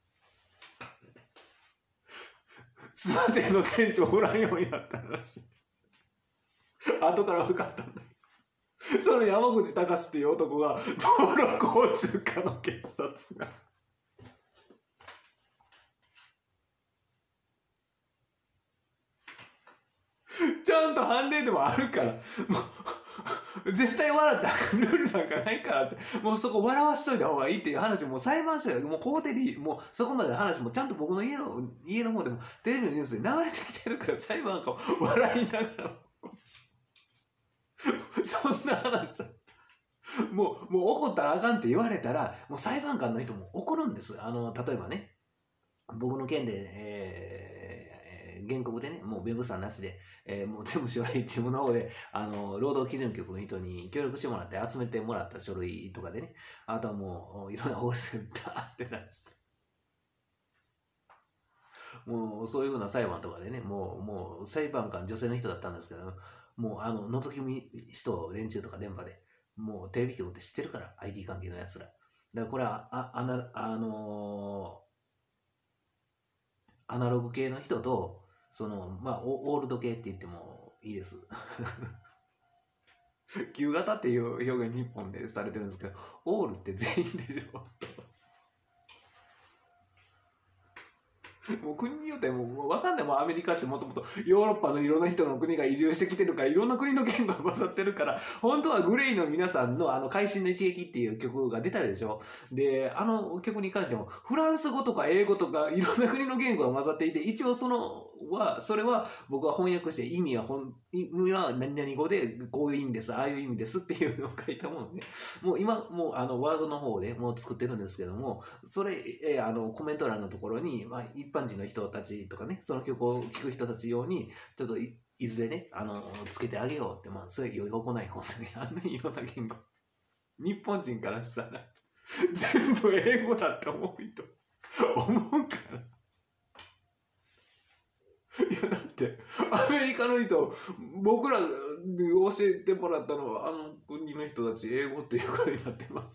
A: スマ店の店長おらんようになったらしい。後から分かったんだけど。その山口隆っていう男が、道路交通課の警察が。ちゃんと判例でもあるから。もう、絶対笑ってあかんルールなんかないからって。もうそこ笑わしといた方がいいっていう話も裁判所や、もう法廷で、もうそこまでの話もちゃんと僕の家の、家の方でもテレビのニュースで流れてきてるから裁判官笑いながら。そんな話さ。もう、もう怒ったらあかんって言われたら、もう裁判官の人も怒るんです。あの、例えばね、僕の件で、えー、原告でね、もう弁護士さんなしで、えー、もう全部書類、自分の方で、あの、労働基準局の人に協力してもらって集めてもらった書類とかでね、あとはもう、いろんな法律でダーって出して、もう、そういうふうな裁判とかでね、もう、もう、裁判官女性の人だったんですけど、もう、あの、覗き見人、連中とか電波で、もう、テレビ局って知ってるから、アイティー 関係のやつら。だからこれは、あ、あな、あのーアナログ系の人と、 その、まあ、オオールド系って言ってもいいです。旧型っていう表現日本でされてるんですけど、オールって全員でしょ。もう国によってもう分かんない。もうアメリカってもともとヨーロッパのいろんな人の国が移住してきてるから、いろんな国の言語が混ざってるから、本当はグレイの皆さんのあの会心の一撃っていう曲が出たでしょ。で、あの曲に関してもフランス語とか英語とかいろんな国の言語が混ざっていて、一応そのは、それは僕は翻訳して意味は本、意味は何々語でこういう意味です、ああいう意味ですっていうのを書いたものね。もう今、もうあのワードの方でもう作ってるんですけども、それ、えーあのコメント欄のところに、まあ一般人の人たちとかね、その曲を聴く人たち用に、ちょっと い, いずれね、あの、つけてあげようって、まあ、そういう良い行い、本当に、あんなにいろんな言語。日本人からしたら、全部英語だって思う人、思うから。いや、だって、アメリカの人、僕らに教えてもらったのは、あの国の人たち、英語っていうことになってます。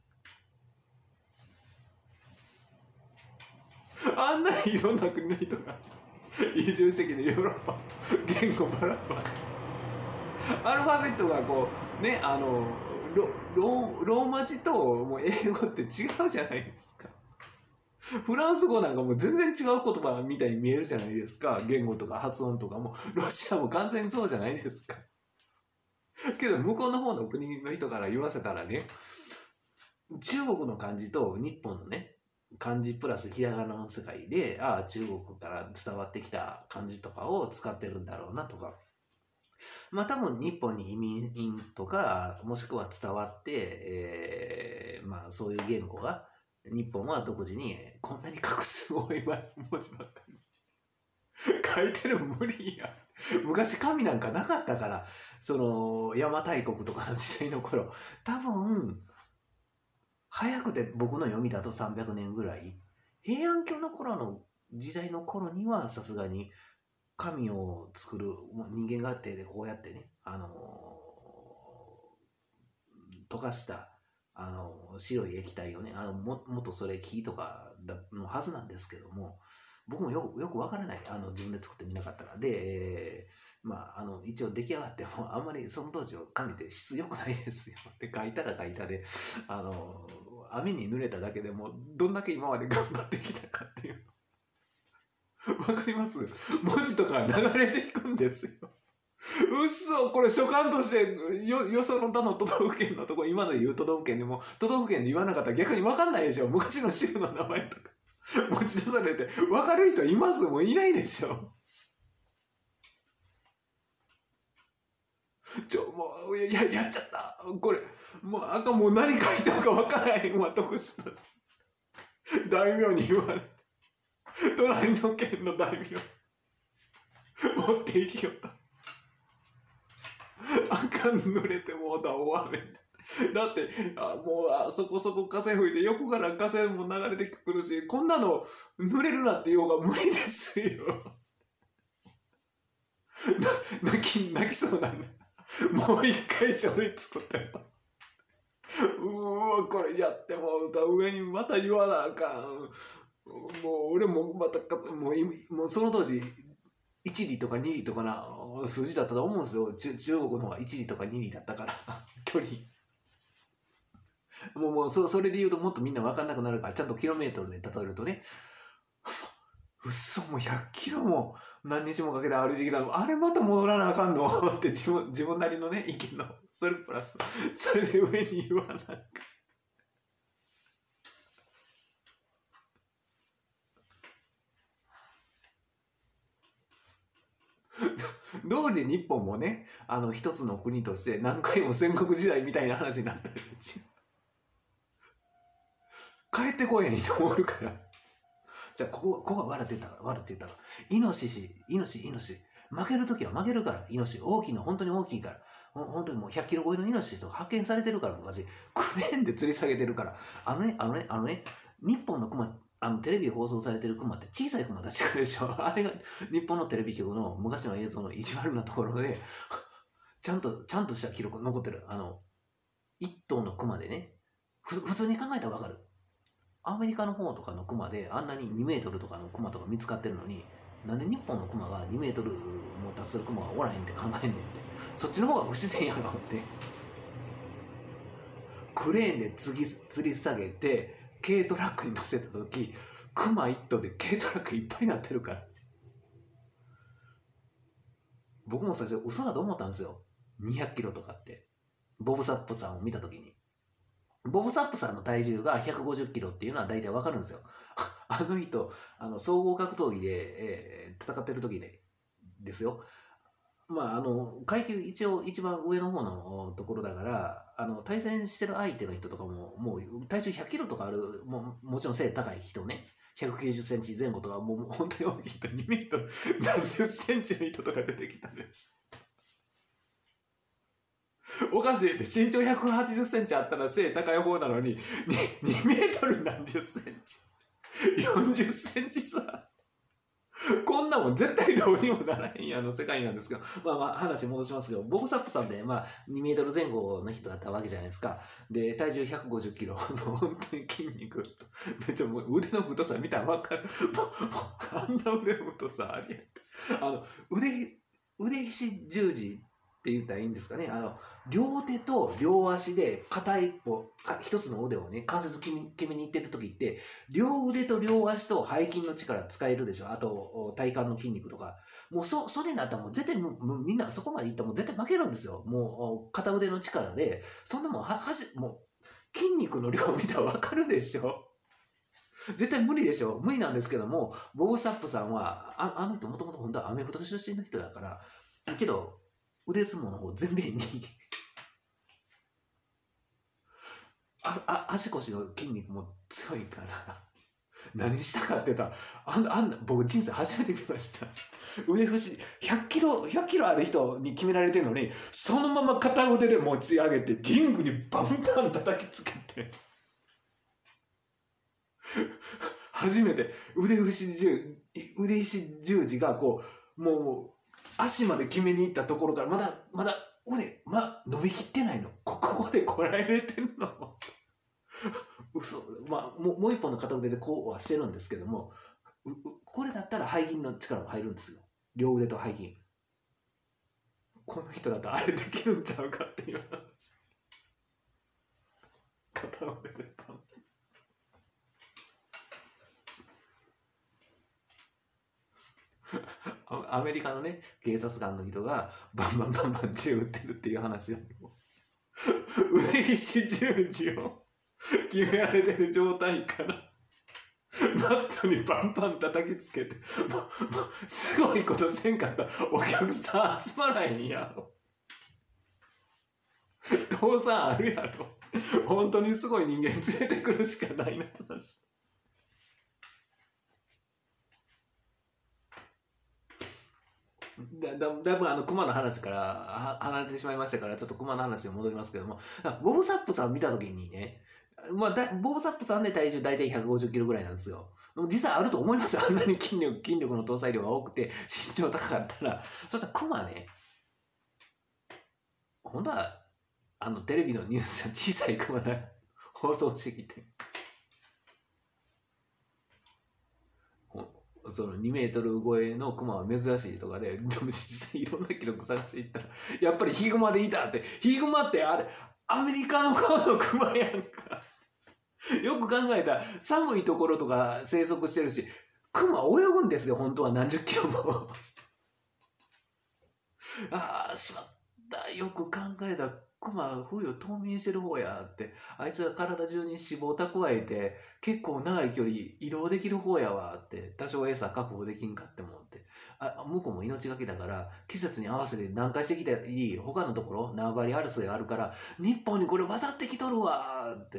A: あんなにいろんな国の人が移住してきてヨーロッパ言語バラバラ、アルファベットがこうね、あのロロローマ字ともう英語って違うじゃないですか。フランス語なんかもう全然違う言葉みたいに見えるじゃないですか。言語とか発音とかも。ロシアも完全にそうじゃないですか。けど向こうの方の国の人から言わせたらね、中国の漢字と日本のね、漢字プラスひらがなの世界で、ああ、中国から伝わってきた漢字とかを使ってるんだろうなとか。まあ多分日本に移民とか、もしくは伝わって、えー、まあそういう言語が、日本は独自にこんなに画数多い文字ばっかり書いてる無理や。昔紙なんかなかったから、その邪馬台国とかの時代の頃、多分、早くて僕の読みだとさんびゃくねんぐらい。平安京の頃の時代の頃にはさすがに紙を作る人間が手でこうやってね、あのー溶かしたあのー白い液体をね、あのももっとそれ木とかだのはずなんですけども、僕もよくよくわからない、あの自分で作ってみなかったら。で、えーまあ、あの一応出来上がってもあんまりその当時を紙で質良くないですよって書いたら書いたで、あの雨に濡れただけでもどんだけ今まで頑張ってきたかっていうわかります？文字とか流れていくんですよ。うっそ、これ所管としてよよその他の都道府県のとこ、今の言う都道府県でも都道府県で言わなかったら逆に分かんないでしょ。昔の州の名前とか持ち出されて分かる人います？もういないでしょ。ちょ、もう、や、やっちゃった。これ、もう、あかん、もう何書いてるか分からへんわ、特殊として。大名に言われて。隣の県の大名。持っていきよった。あかん、濡れてもうた、大雨。だって、あもうあそこそこ風吹いて、横から風も流れてくるし、こんなの濡れるなって言おうが無理ですよ。な泣き、泣きそうなんだ。もう一回書類作ってよ。うーわ、これやってもうた上にまた言わなあかん。もう俺もまたか、もうもうその当時、いちリとかにリとかな数字だったと思うんですよ。中中国の方がいちリとかにリだったから、距離。もう、もうそ、それで言うともっとみんな分かんなくなるから、ちゃんとキロメートルで例えるとね、うっそ、もうひゃっキロも何日もかけて歩いてきたの、あれまた戻らなあかんのって自分、自分なりのね、意見の、それプラス、それで上に言わなあかん。どうりで日本もね、あの一つの国として何回も戦国時代みたいな話になったり、帰ってこいへん人もおるから。じゃあ、ここ、ここは笑ってたら、笑ってたら、イノシシ、イノシシ、イノシシ。負けるときは負けるから、イノシシ。大きいの、本当に大きいから。ほ本当にもうひゃっキロ超えのイノシシとか発見されてるから、昔。クレーンで吊り下げてるから。あのね、あのね、あのね、日本のクマ、あの、テレビで放送されてるクマって小さいクマたちでしょ。あれが、日本のテレビ局の昔の映像の意地悪なところで、ちゃんと、ちゃんとした記録残ってる。あの、一頭のクマでね、ふ普通に考えたらわかる。アメリカの方とかのクマであんなににメートルとかのクマとか見つかってるのに、 なんで日本のクマがにメートルも達するクマがおらへんって考えんねんって。そっちの方が不自然やろって。クレーンでつぎ吊り下げて軽トラックに乗せた時、クマ一頭で軽トラックいっぱいになってるから。僕も最初嘘だと思ったんですよ。にひゃくキロとかって。ボブサップさんを見た時に。ボブサップさんの体重がひゃくごじゅっキロっていうのは大体わかるんですよ。あの人、あの総合格闘技で、えー、戦ってる時でですよ。まあ、あの階級一応一番上の方のところだから、あの対戦してる相手の人とかももう体重ひゃくキロとかある、もうもちろん背高い人ね、ひゃくきゅうじゅっセンチぜん後とか、もう本当に大きい人、にメートル何十センチの人とか出てきたんです。おかしいって、身長ひゃくはちじゅっセンチあったら背高い方なのに、にメートル何十センチ、よんじゅっセンチさ。こんなもん絶対どうにもならへんやの世界なんですけど、まあまあ話戻しますけど、ボブサップさんで、まあにメートル前後の人だったわけじゃないですか。で、体重ひゃくごじゅっキロ、もう本当に筋肉、めっちゃもう腕の太さ見たらわかる。もうあんな腕の太さありやった。あの、腕、腕ひ十字って言ったらいいんですかね。あの、両手と両足で片一歩、一つの腕をね、関節決め決めにいってる時って、両腕と両足と背筋の力使えるでしょ。あと、体幹の筋肉とか。もうそ、それになったらもう絶対もうみんなそこまでいったらもう絶対負けるんですよ。もう片腕の力で、そんなもんは、はじ、もう筋肉の量見たらわかるでしょ。絶対無理でしょ。無理なんですけども、ボブ・サップさんは、あ、あの人もともと本当はアメフト出身の人だから、だけど、腕相撲の方全面にああ足腰の筋肉も強いから何したかって言ったら、あんな、あんな、僕人生初めて見ました。腕振し、ひゃくキロ、ひゃくキロある人に決められてるのに、そのまま片腕で持ち上げて、リングにバンバン叩きつけて、初めて腕振し十、腕ひ十字がこう、もう、足まで決めに行ったところから、まだ、まだ腕、ま、伸びきってないの。ここでこらえれてんの。嘘。まあ、もう、もう一本の片腕でこうはしてるんですけども、う、う、これだったら背筋の力も入るんですよ。両腕と背筋。この人だったらあれできるんちゃうかっていう話。片腕でパン。アメリカのね、警察官の人がバンバンバンバン銃撃ってるっていう話よりも、腕ひし十字を決められてる状態からマットにバンバン叩きつけて、もう、もうすごいことせんかったらお客さん集まらへんやろ。倒産あるやろ。本当にすごい人間連れてくるしかないな話。だ, だ, だいぶあの熊の話から離れてしまいましたから、ちょっと熊の話に戻りますけども、ボブサップさん見たときにね、まあだ、ボブサップさんで体重大体ひゃくごじゅっキロぐらいなんですよ。実際あると思います。あんなに筋力、筋力の搭載量が多くて身長高かったら。そしたら熊ね、ほんとはあのテレビのニュースで小さい熊が放送してきて、そのにメートル超えのクマは珍しいとかで、でも実際いろんな記録探していったら、やっぱりヒグマでいたって、ヒグマってあれ、アメリカの方のクマやんか。よく考えたら、寒いところとか生息してるし、クマ泳ぐんですよ、本当は何十キロも。ああ、しまった。よく考えた。クマ冬を冬眠してる方やって、あいつは体中に脂肪を蓄えて結構長い距離移動できる方やわって、多少餌確保できんかって思って、あ、向こうも命がけだから季節に合わせて南下してきたり、他のところ縄張り争いがあるから日本にこれ渡ってきとるわって、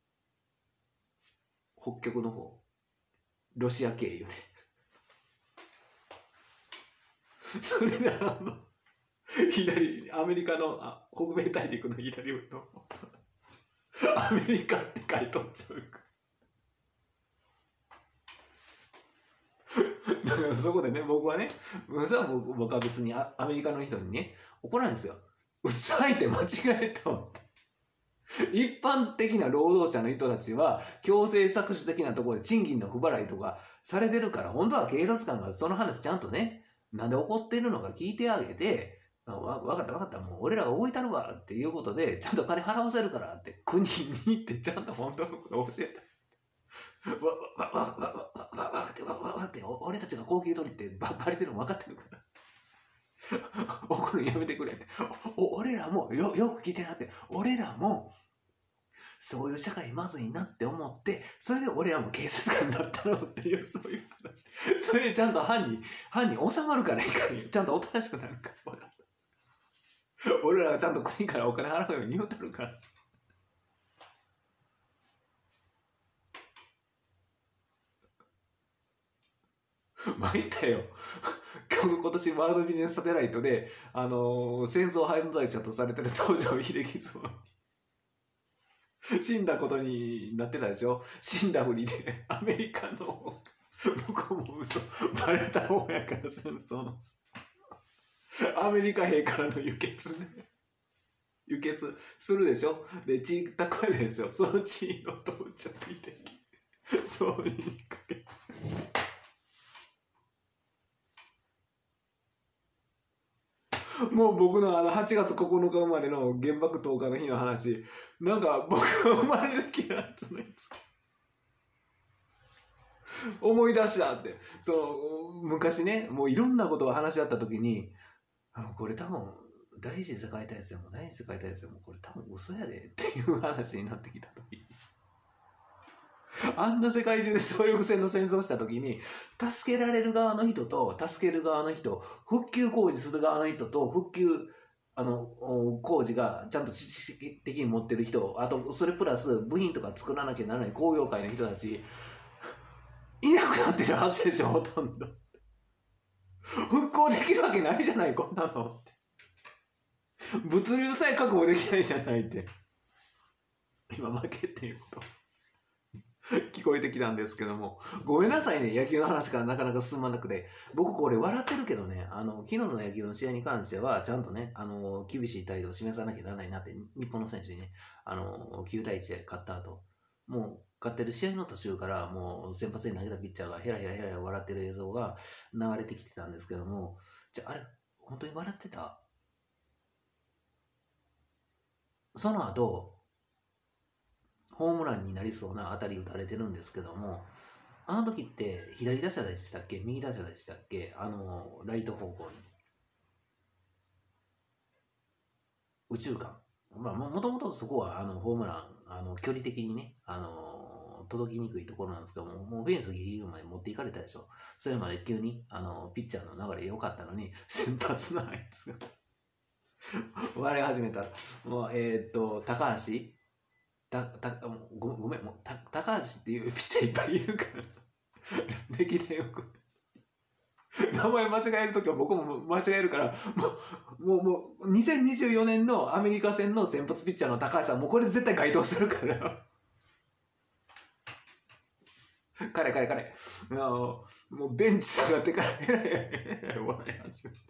A: 北極の方ロシア経由でそれであの左、アメリカの、あ、北米大陸の左上のアメリカって書いとっちゃうかだからそこでね、僕はね、僕は別にアメリカの人にね、怒らないんですよ。撃つ相手間違えたって。一般的な労働者の人たちは強制搾取的なところで賃金の不払いとかされてるから、本当は警察官がその話ちゃんとね、なんで怒ってるのか聞いてあげて、わ、わかったわかった、もう俺らが動いたるわっていうことで、ちゃんと金払わせるからって、国に行ってちゃんと本当のことを教えた。わ、わ、わ、わ、わ、わ、わ、わ、って、わ、わ、わって、俺たちが高級取りってば、バレてるの分かってるから。怒るのやめてくれって。お、俺らも、よ、よく聞いてなって、俺らも、そういう社会まずいなって思って、それで俺らも警察官だったのっていう、そういう話。それでちゃんと犯人、犯人収まるからいいから、ちゃんとおとなしくなるから、分かった。俺らがちゃんと国からお金払うように言うたるから。参ったよ。今年ワールドビジネスサテライトで、あのー、戦争犯罪者とされてる東條英機さん。死んだことになってたでしょ。死んだふりで、アメリカの、向こうも嘘、バレた方やから戦争の。アメリカ兵からの輸血ね。輸血するでしょ。で、血蓄えるでしょ。その血の到着で、そうにかけ。もう僕のあのはちがつここのか生まれの原爆投下の日の話、なんか僕が生まれる時のやつのやつ思い出したって。その昔ね、もういろんなことを話し合った時に、あのこれ多分第一次世界大戦も第二次世界大戦もこれ多分嘘やでっていう話になってきた時、あんな世界中で総力戦の戦争をした時に、助けられる側の人と助ける側の人、復旧工事する側の人と復旧あの工事がちゃんと知識的に持ってる人、あとそれプラス部品とか作らなきゃならない工業界の人たちいなくなってるはずでしょ。ほとんど復興できるわけないじゃない、こんなのって。物流さえ確保できないじゃないって。今負けっていうこと聞こえてきたんですけども、ごめんなさいね、野球の話からなかなか進まなくて。僕これ笑ってるけどね、あの、昨日の野球の試合に関しては、ちゃんとね、あの、厳しい態度を示さなきゃならないなって、日本の選手にね、あの、きゅうたいいちで勝った後、もう、勝ってる試合の途中から、もう、先発に投げたピッチャーがヘラヘラヘラヘラ笑ってる映像が流れてきてたんですけども、じゃあ、あれ、本当に笑ってた？その後、ホームランになりそうな当たり打たれてるんですけども、あの時って左打者でしたっけ右打者でしたっけ、あの、ライト方向に。右中間。まあ、もともとそこは、あの、ホームラン、あの、距離的にね、あの、届きにくいところなんですけども、もうフェンスギリギリまで持っていかれたでしょ。それまで急に、あの、ピッチャーの流れ良かったのに、先発のあいつが割れ始めたら、もう、えー、っと、高橋た、た、ごごめん、もう、た、高橋っていうピッチャーいっぱいいるから。歴代よく。名前間違えるときは僕も間違えるから、もう、もう、もう、にせんにじゅうよねんのアメリカ戦の先発ピッチャーの高橋さん、もうこれ絶対該当するから。彼、彼、彼。もうベンチ下がってから、ヘラヘラヘラ笑い始めて。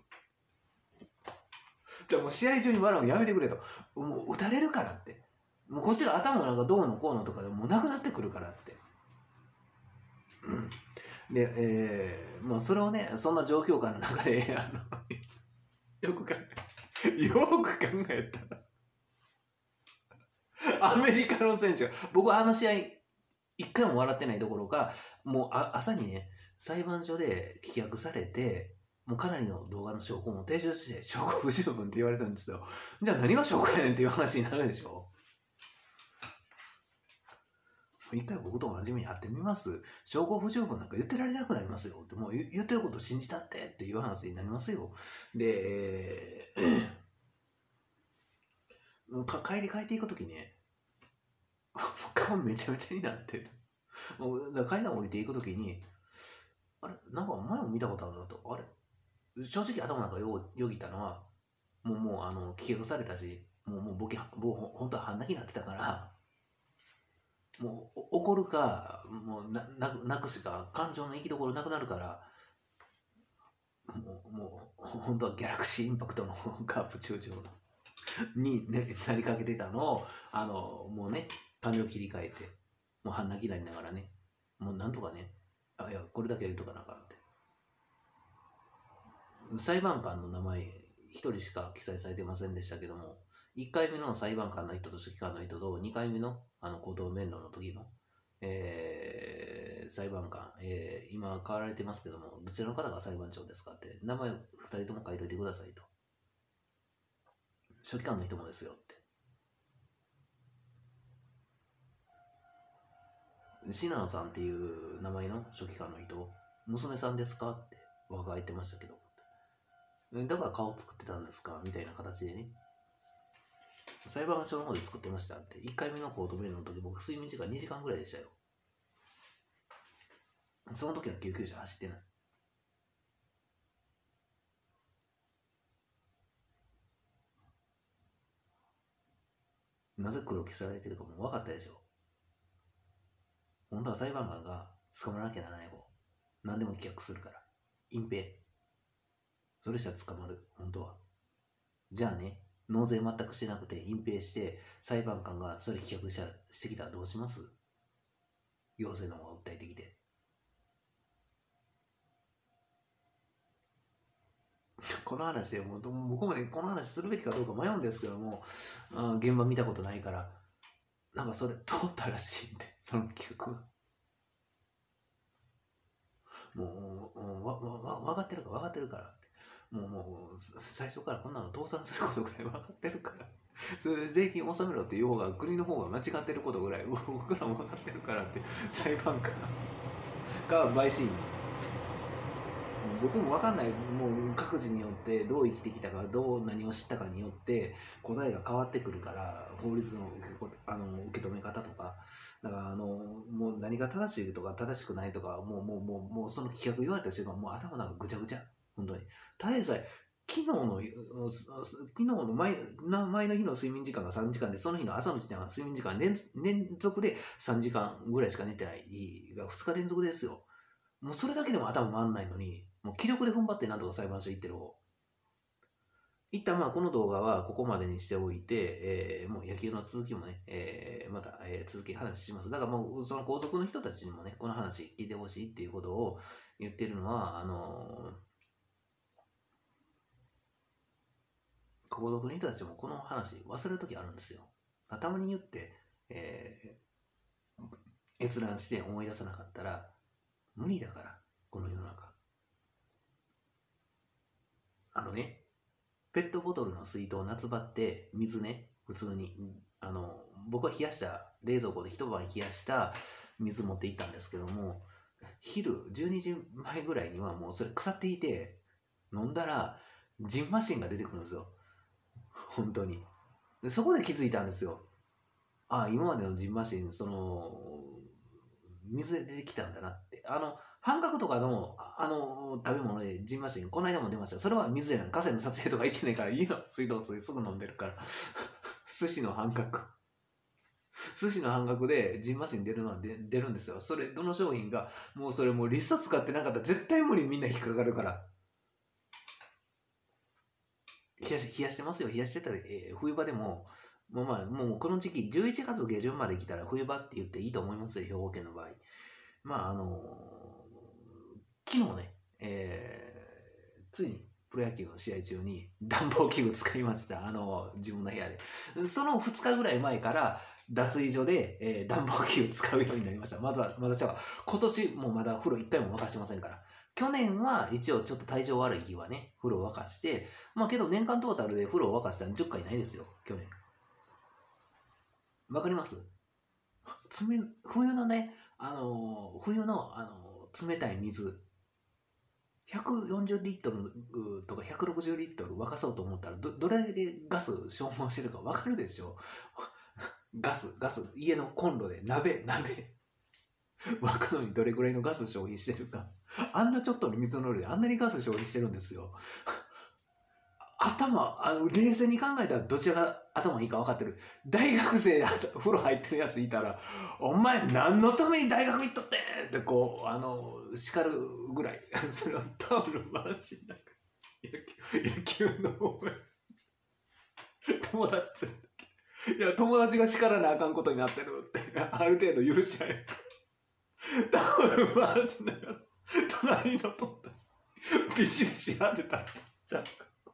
A: じゃあもう試合中に笑うのやめてくれと。もう打たれるからって。もうこっちが頭なんかどうのこうのとかでもうなくなってくるからって。うん。で、えー、もうそれをね、そんな状況下の中で、あの、よく考え、よく考えたら、アメリカの選手が、僕はあの試合、一回も笑ってないどころか、もうあ朝にね、裁判所で棄却されて、もうかなりの動画の証拠も提出して、証拠不十分って言われたんですよ。じゃあ何が証拠やねんっていう話になるでしょ。一回僕と同じ目にやってみます。証拠不十分なんか言ってられなくなりますよって、もう言ってることを信じたってっていう話になりますよ。で、えー、か帰り帰っていくときね、顔めちゃめちゃになってる。もうだから階段降りていくときに、あれなんか前も見たことあるなと。あれ正直頭なんかよよぎったのは、もうもうあの、棄却されたし、もうもうボケ、もう本当は半泣きになってたから、もう怒るか、もうなななくしか、感情の行きどころなくなるから、もう、もう本当はギャラクシーインパクトのカープ中将に、ね、なりかけてたのを、あの、もうね、髪を切り替えて、もう半泣きになりながらね、もうなんとかね、 あ、いや、これだけ言うとかなあかんって。裁判官の名前、一人しか記載されてませんでしたけども、いっかいめの裁判官の人と書記官の人と、にかいめのあの口頭弁論の時の、えー、裁判官、えー、今変わられてますけども、どちらの方が裁判長ですかって、名前ふたりとも書いといてくださいと。書記官の人もですよって。信濃さんっていう名前の書記官の人、娘さんですかって若が言ってましたけど、だから顔作ってたんですかみたいな形でね。裁判所の方で作ってましたって。いっかいめの口頭弁論の時、僕睡眠時間にじかんぐらいでしたよ。その時は救急車走ってない。なぜ黒消されてるかもう分かったでしょ。本当は裁判官が捕まらなきゃならない方。何でも棄却するから。隠蔽。それじゃ捕まる。本当は。じゃあね、納税全くしてなくて隠蔽して裁判官がそれ棄却してきたらどうします？行政の方が訴えてきて。この話でもう僕もね、この話するべきかどうか迷うんですけども、あ現場見たことないから、なんかそれ通ったらしいんで、その企画は。もう、もうわ、わ、わかってるか分かってるからって。もう、もう、最初からこんなの倒産することぐらい分かってるから。それで税金納めろっていう方が、国の方が間違ってることぐらい僕らも分かってるからって、裁判官が陪審員。僕も分かんない。もう各自によってどう生きてきたか、どう何を知ったかによって答えが変わってくるから、法律の受けこあの受け止め方とか。だからあのもう何が正しいとか正しくないとか、もうもうもうもうその企画言われた瞬間、もう頭なんかぐちゃぐちゃ。本当に。ただでさえ昨日の昨日の前前の日の睡眠時間がさんじかんで、その日の朝の時間は睡眠時間連連続でさんじかんぐらいしか寝てないがふつか連続ですよ。もうそれだけでも頭回んないのに、もう気力で踏ん張ってなんとか裁判所行ってる方。一旦まあこの動画はここまでにしておいて、えー、もう野球の続きもね、えー、また、えー、続き話します。だからもうその皇族の人たちにもね、この話聞いてほしいっていうことを言ってるのは、あのー、皇族の人たちもこの話忘れるときあるんですよ。たまに言って、えー、閲覧して思い出さなかったら無理だから、この世の中。あのね、ペットボトルの水筒、夏場って水ね、普通に、あの、僕は冷やした、冷蔵庫で一晩冷やした水持って行ったんですけども、昼じゅうにじまえぐらいにはもうそれ腐っていて、飲んだら、ジンマシンが出てくるんですよ。本当に。でそこで気づいたんですよ。ああ、今までのジンマシン、その、水で出てきたんだなって。あの、半角とかの、あの、食べ物でジンマシン、この間も出ました。それは水じゃない。河川の撮影とか行ってないから、家の水道水すぐ飲んでるから。寿司の半角。寿司の半角でジンマシン出るのは出出るんですよ。それ、どの商品が、もうそれもうリスト使ってなかったら絶対無理、みんな引っかかるから。冷やし、冷やしてますよ。冷やしてたら、えー、冬場でも、もうまあ、もうこの時期、じゅういちがつ下旬まで来たら冬場って言っていいと思いますよ。兵庫県の場合。まあ、あのー、昨日ね、えー、ついにプロ野球の試合中に暖房器具使いました。あのー、自分の部屋で。そのふつかぐらい前から脱衣所で、えー、暖房器具使うようになりました。まだ、まだしは、今年もまだ風呂一回も沸かしてませんから。去年は一応ちょっと体調悪い日はね、風呂を沸かして、まあけど年間トータルで風呂を沸かしたらじゅっかいないですよ、去年。わかります？冷、冬のね、あのー、冬の、あのー、冷たい水、ひゃくよんじゅうリットルとかひゃくろくじゅうリットル沸かそうと思ったら、ど、どれでガス消耗してるかわかるでしょ？ガス、ガス、家のコンロで鍋、鍋。沸くのにどれぐらいのガス消費してるか。あんなちょっとの水の量であんなにガス消費してるんですよ。頭、あの、冷静に考えたらどちらが頭いいか分かってる。大学生で風呂入ってるやついたら、お前何のために大学行っとってってこう、あの、叱るぐらい。それをタオル回しながら、野球、野球の方へ、友達ついや、友達が叱らなあかんことになってるって、ある程度許し合える。 タオル回しながら、隣の友達、ビシビシ当てた。ちゃんと。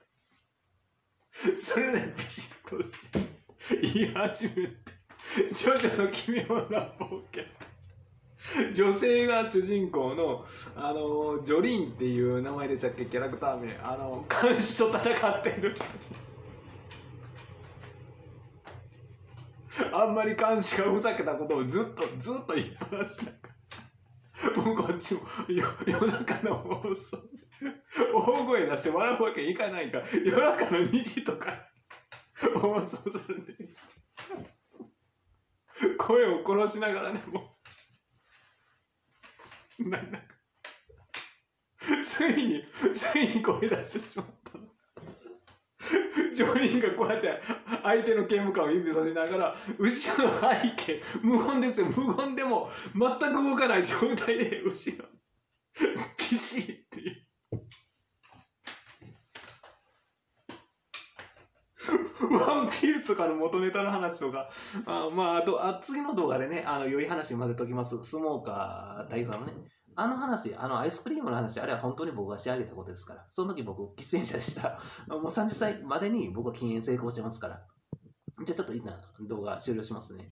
A: それでビシッとして言い始めて、ジョジョの奇妙な冒険。女性が主人公の、あの、ジョリンっていう名前でしたっけ、キャラクター名。あの、看守と戦ってる。あんまり看守がふざけたことをずっと、ずっと言いっぱなしながら。もうこっちも夜中の放送大声出して笑うわけいかないから、夜中のにじとか放送されて声を殺しながらね、もうなんだかついについに声出してしまったの。ジョリンがこうやって相手の刑務官を指さしながら、後ろの背景無言ですよ。無言でも全く動かない状態で後ろピシッっていうワンピースとかの元ネタの話とか、あまあ、あと、あ、次の動画でね、あの、良い話混ぜときます。スモーカー大佐のね。あの話、あの、アイスクリームの話、あれは本当に僕が仕上げたことですから。その時僕、喫煙者でした。もうさんじゅっさいまでに僕は禁煙成功してますから。じゃあちょっと一旦動画終了しますね。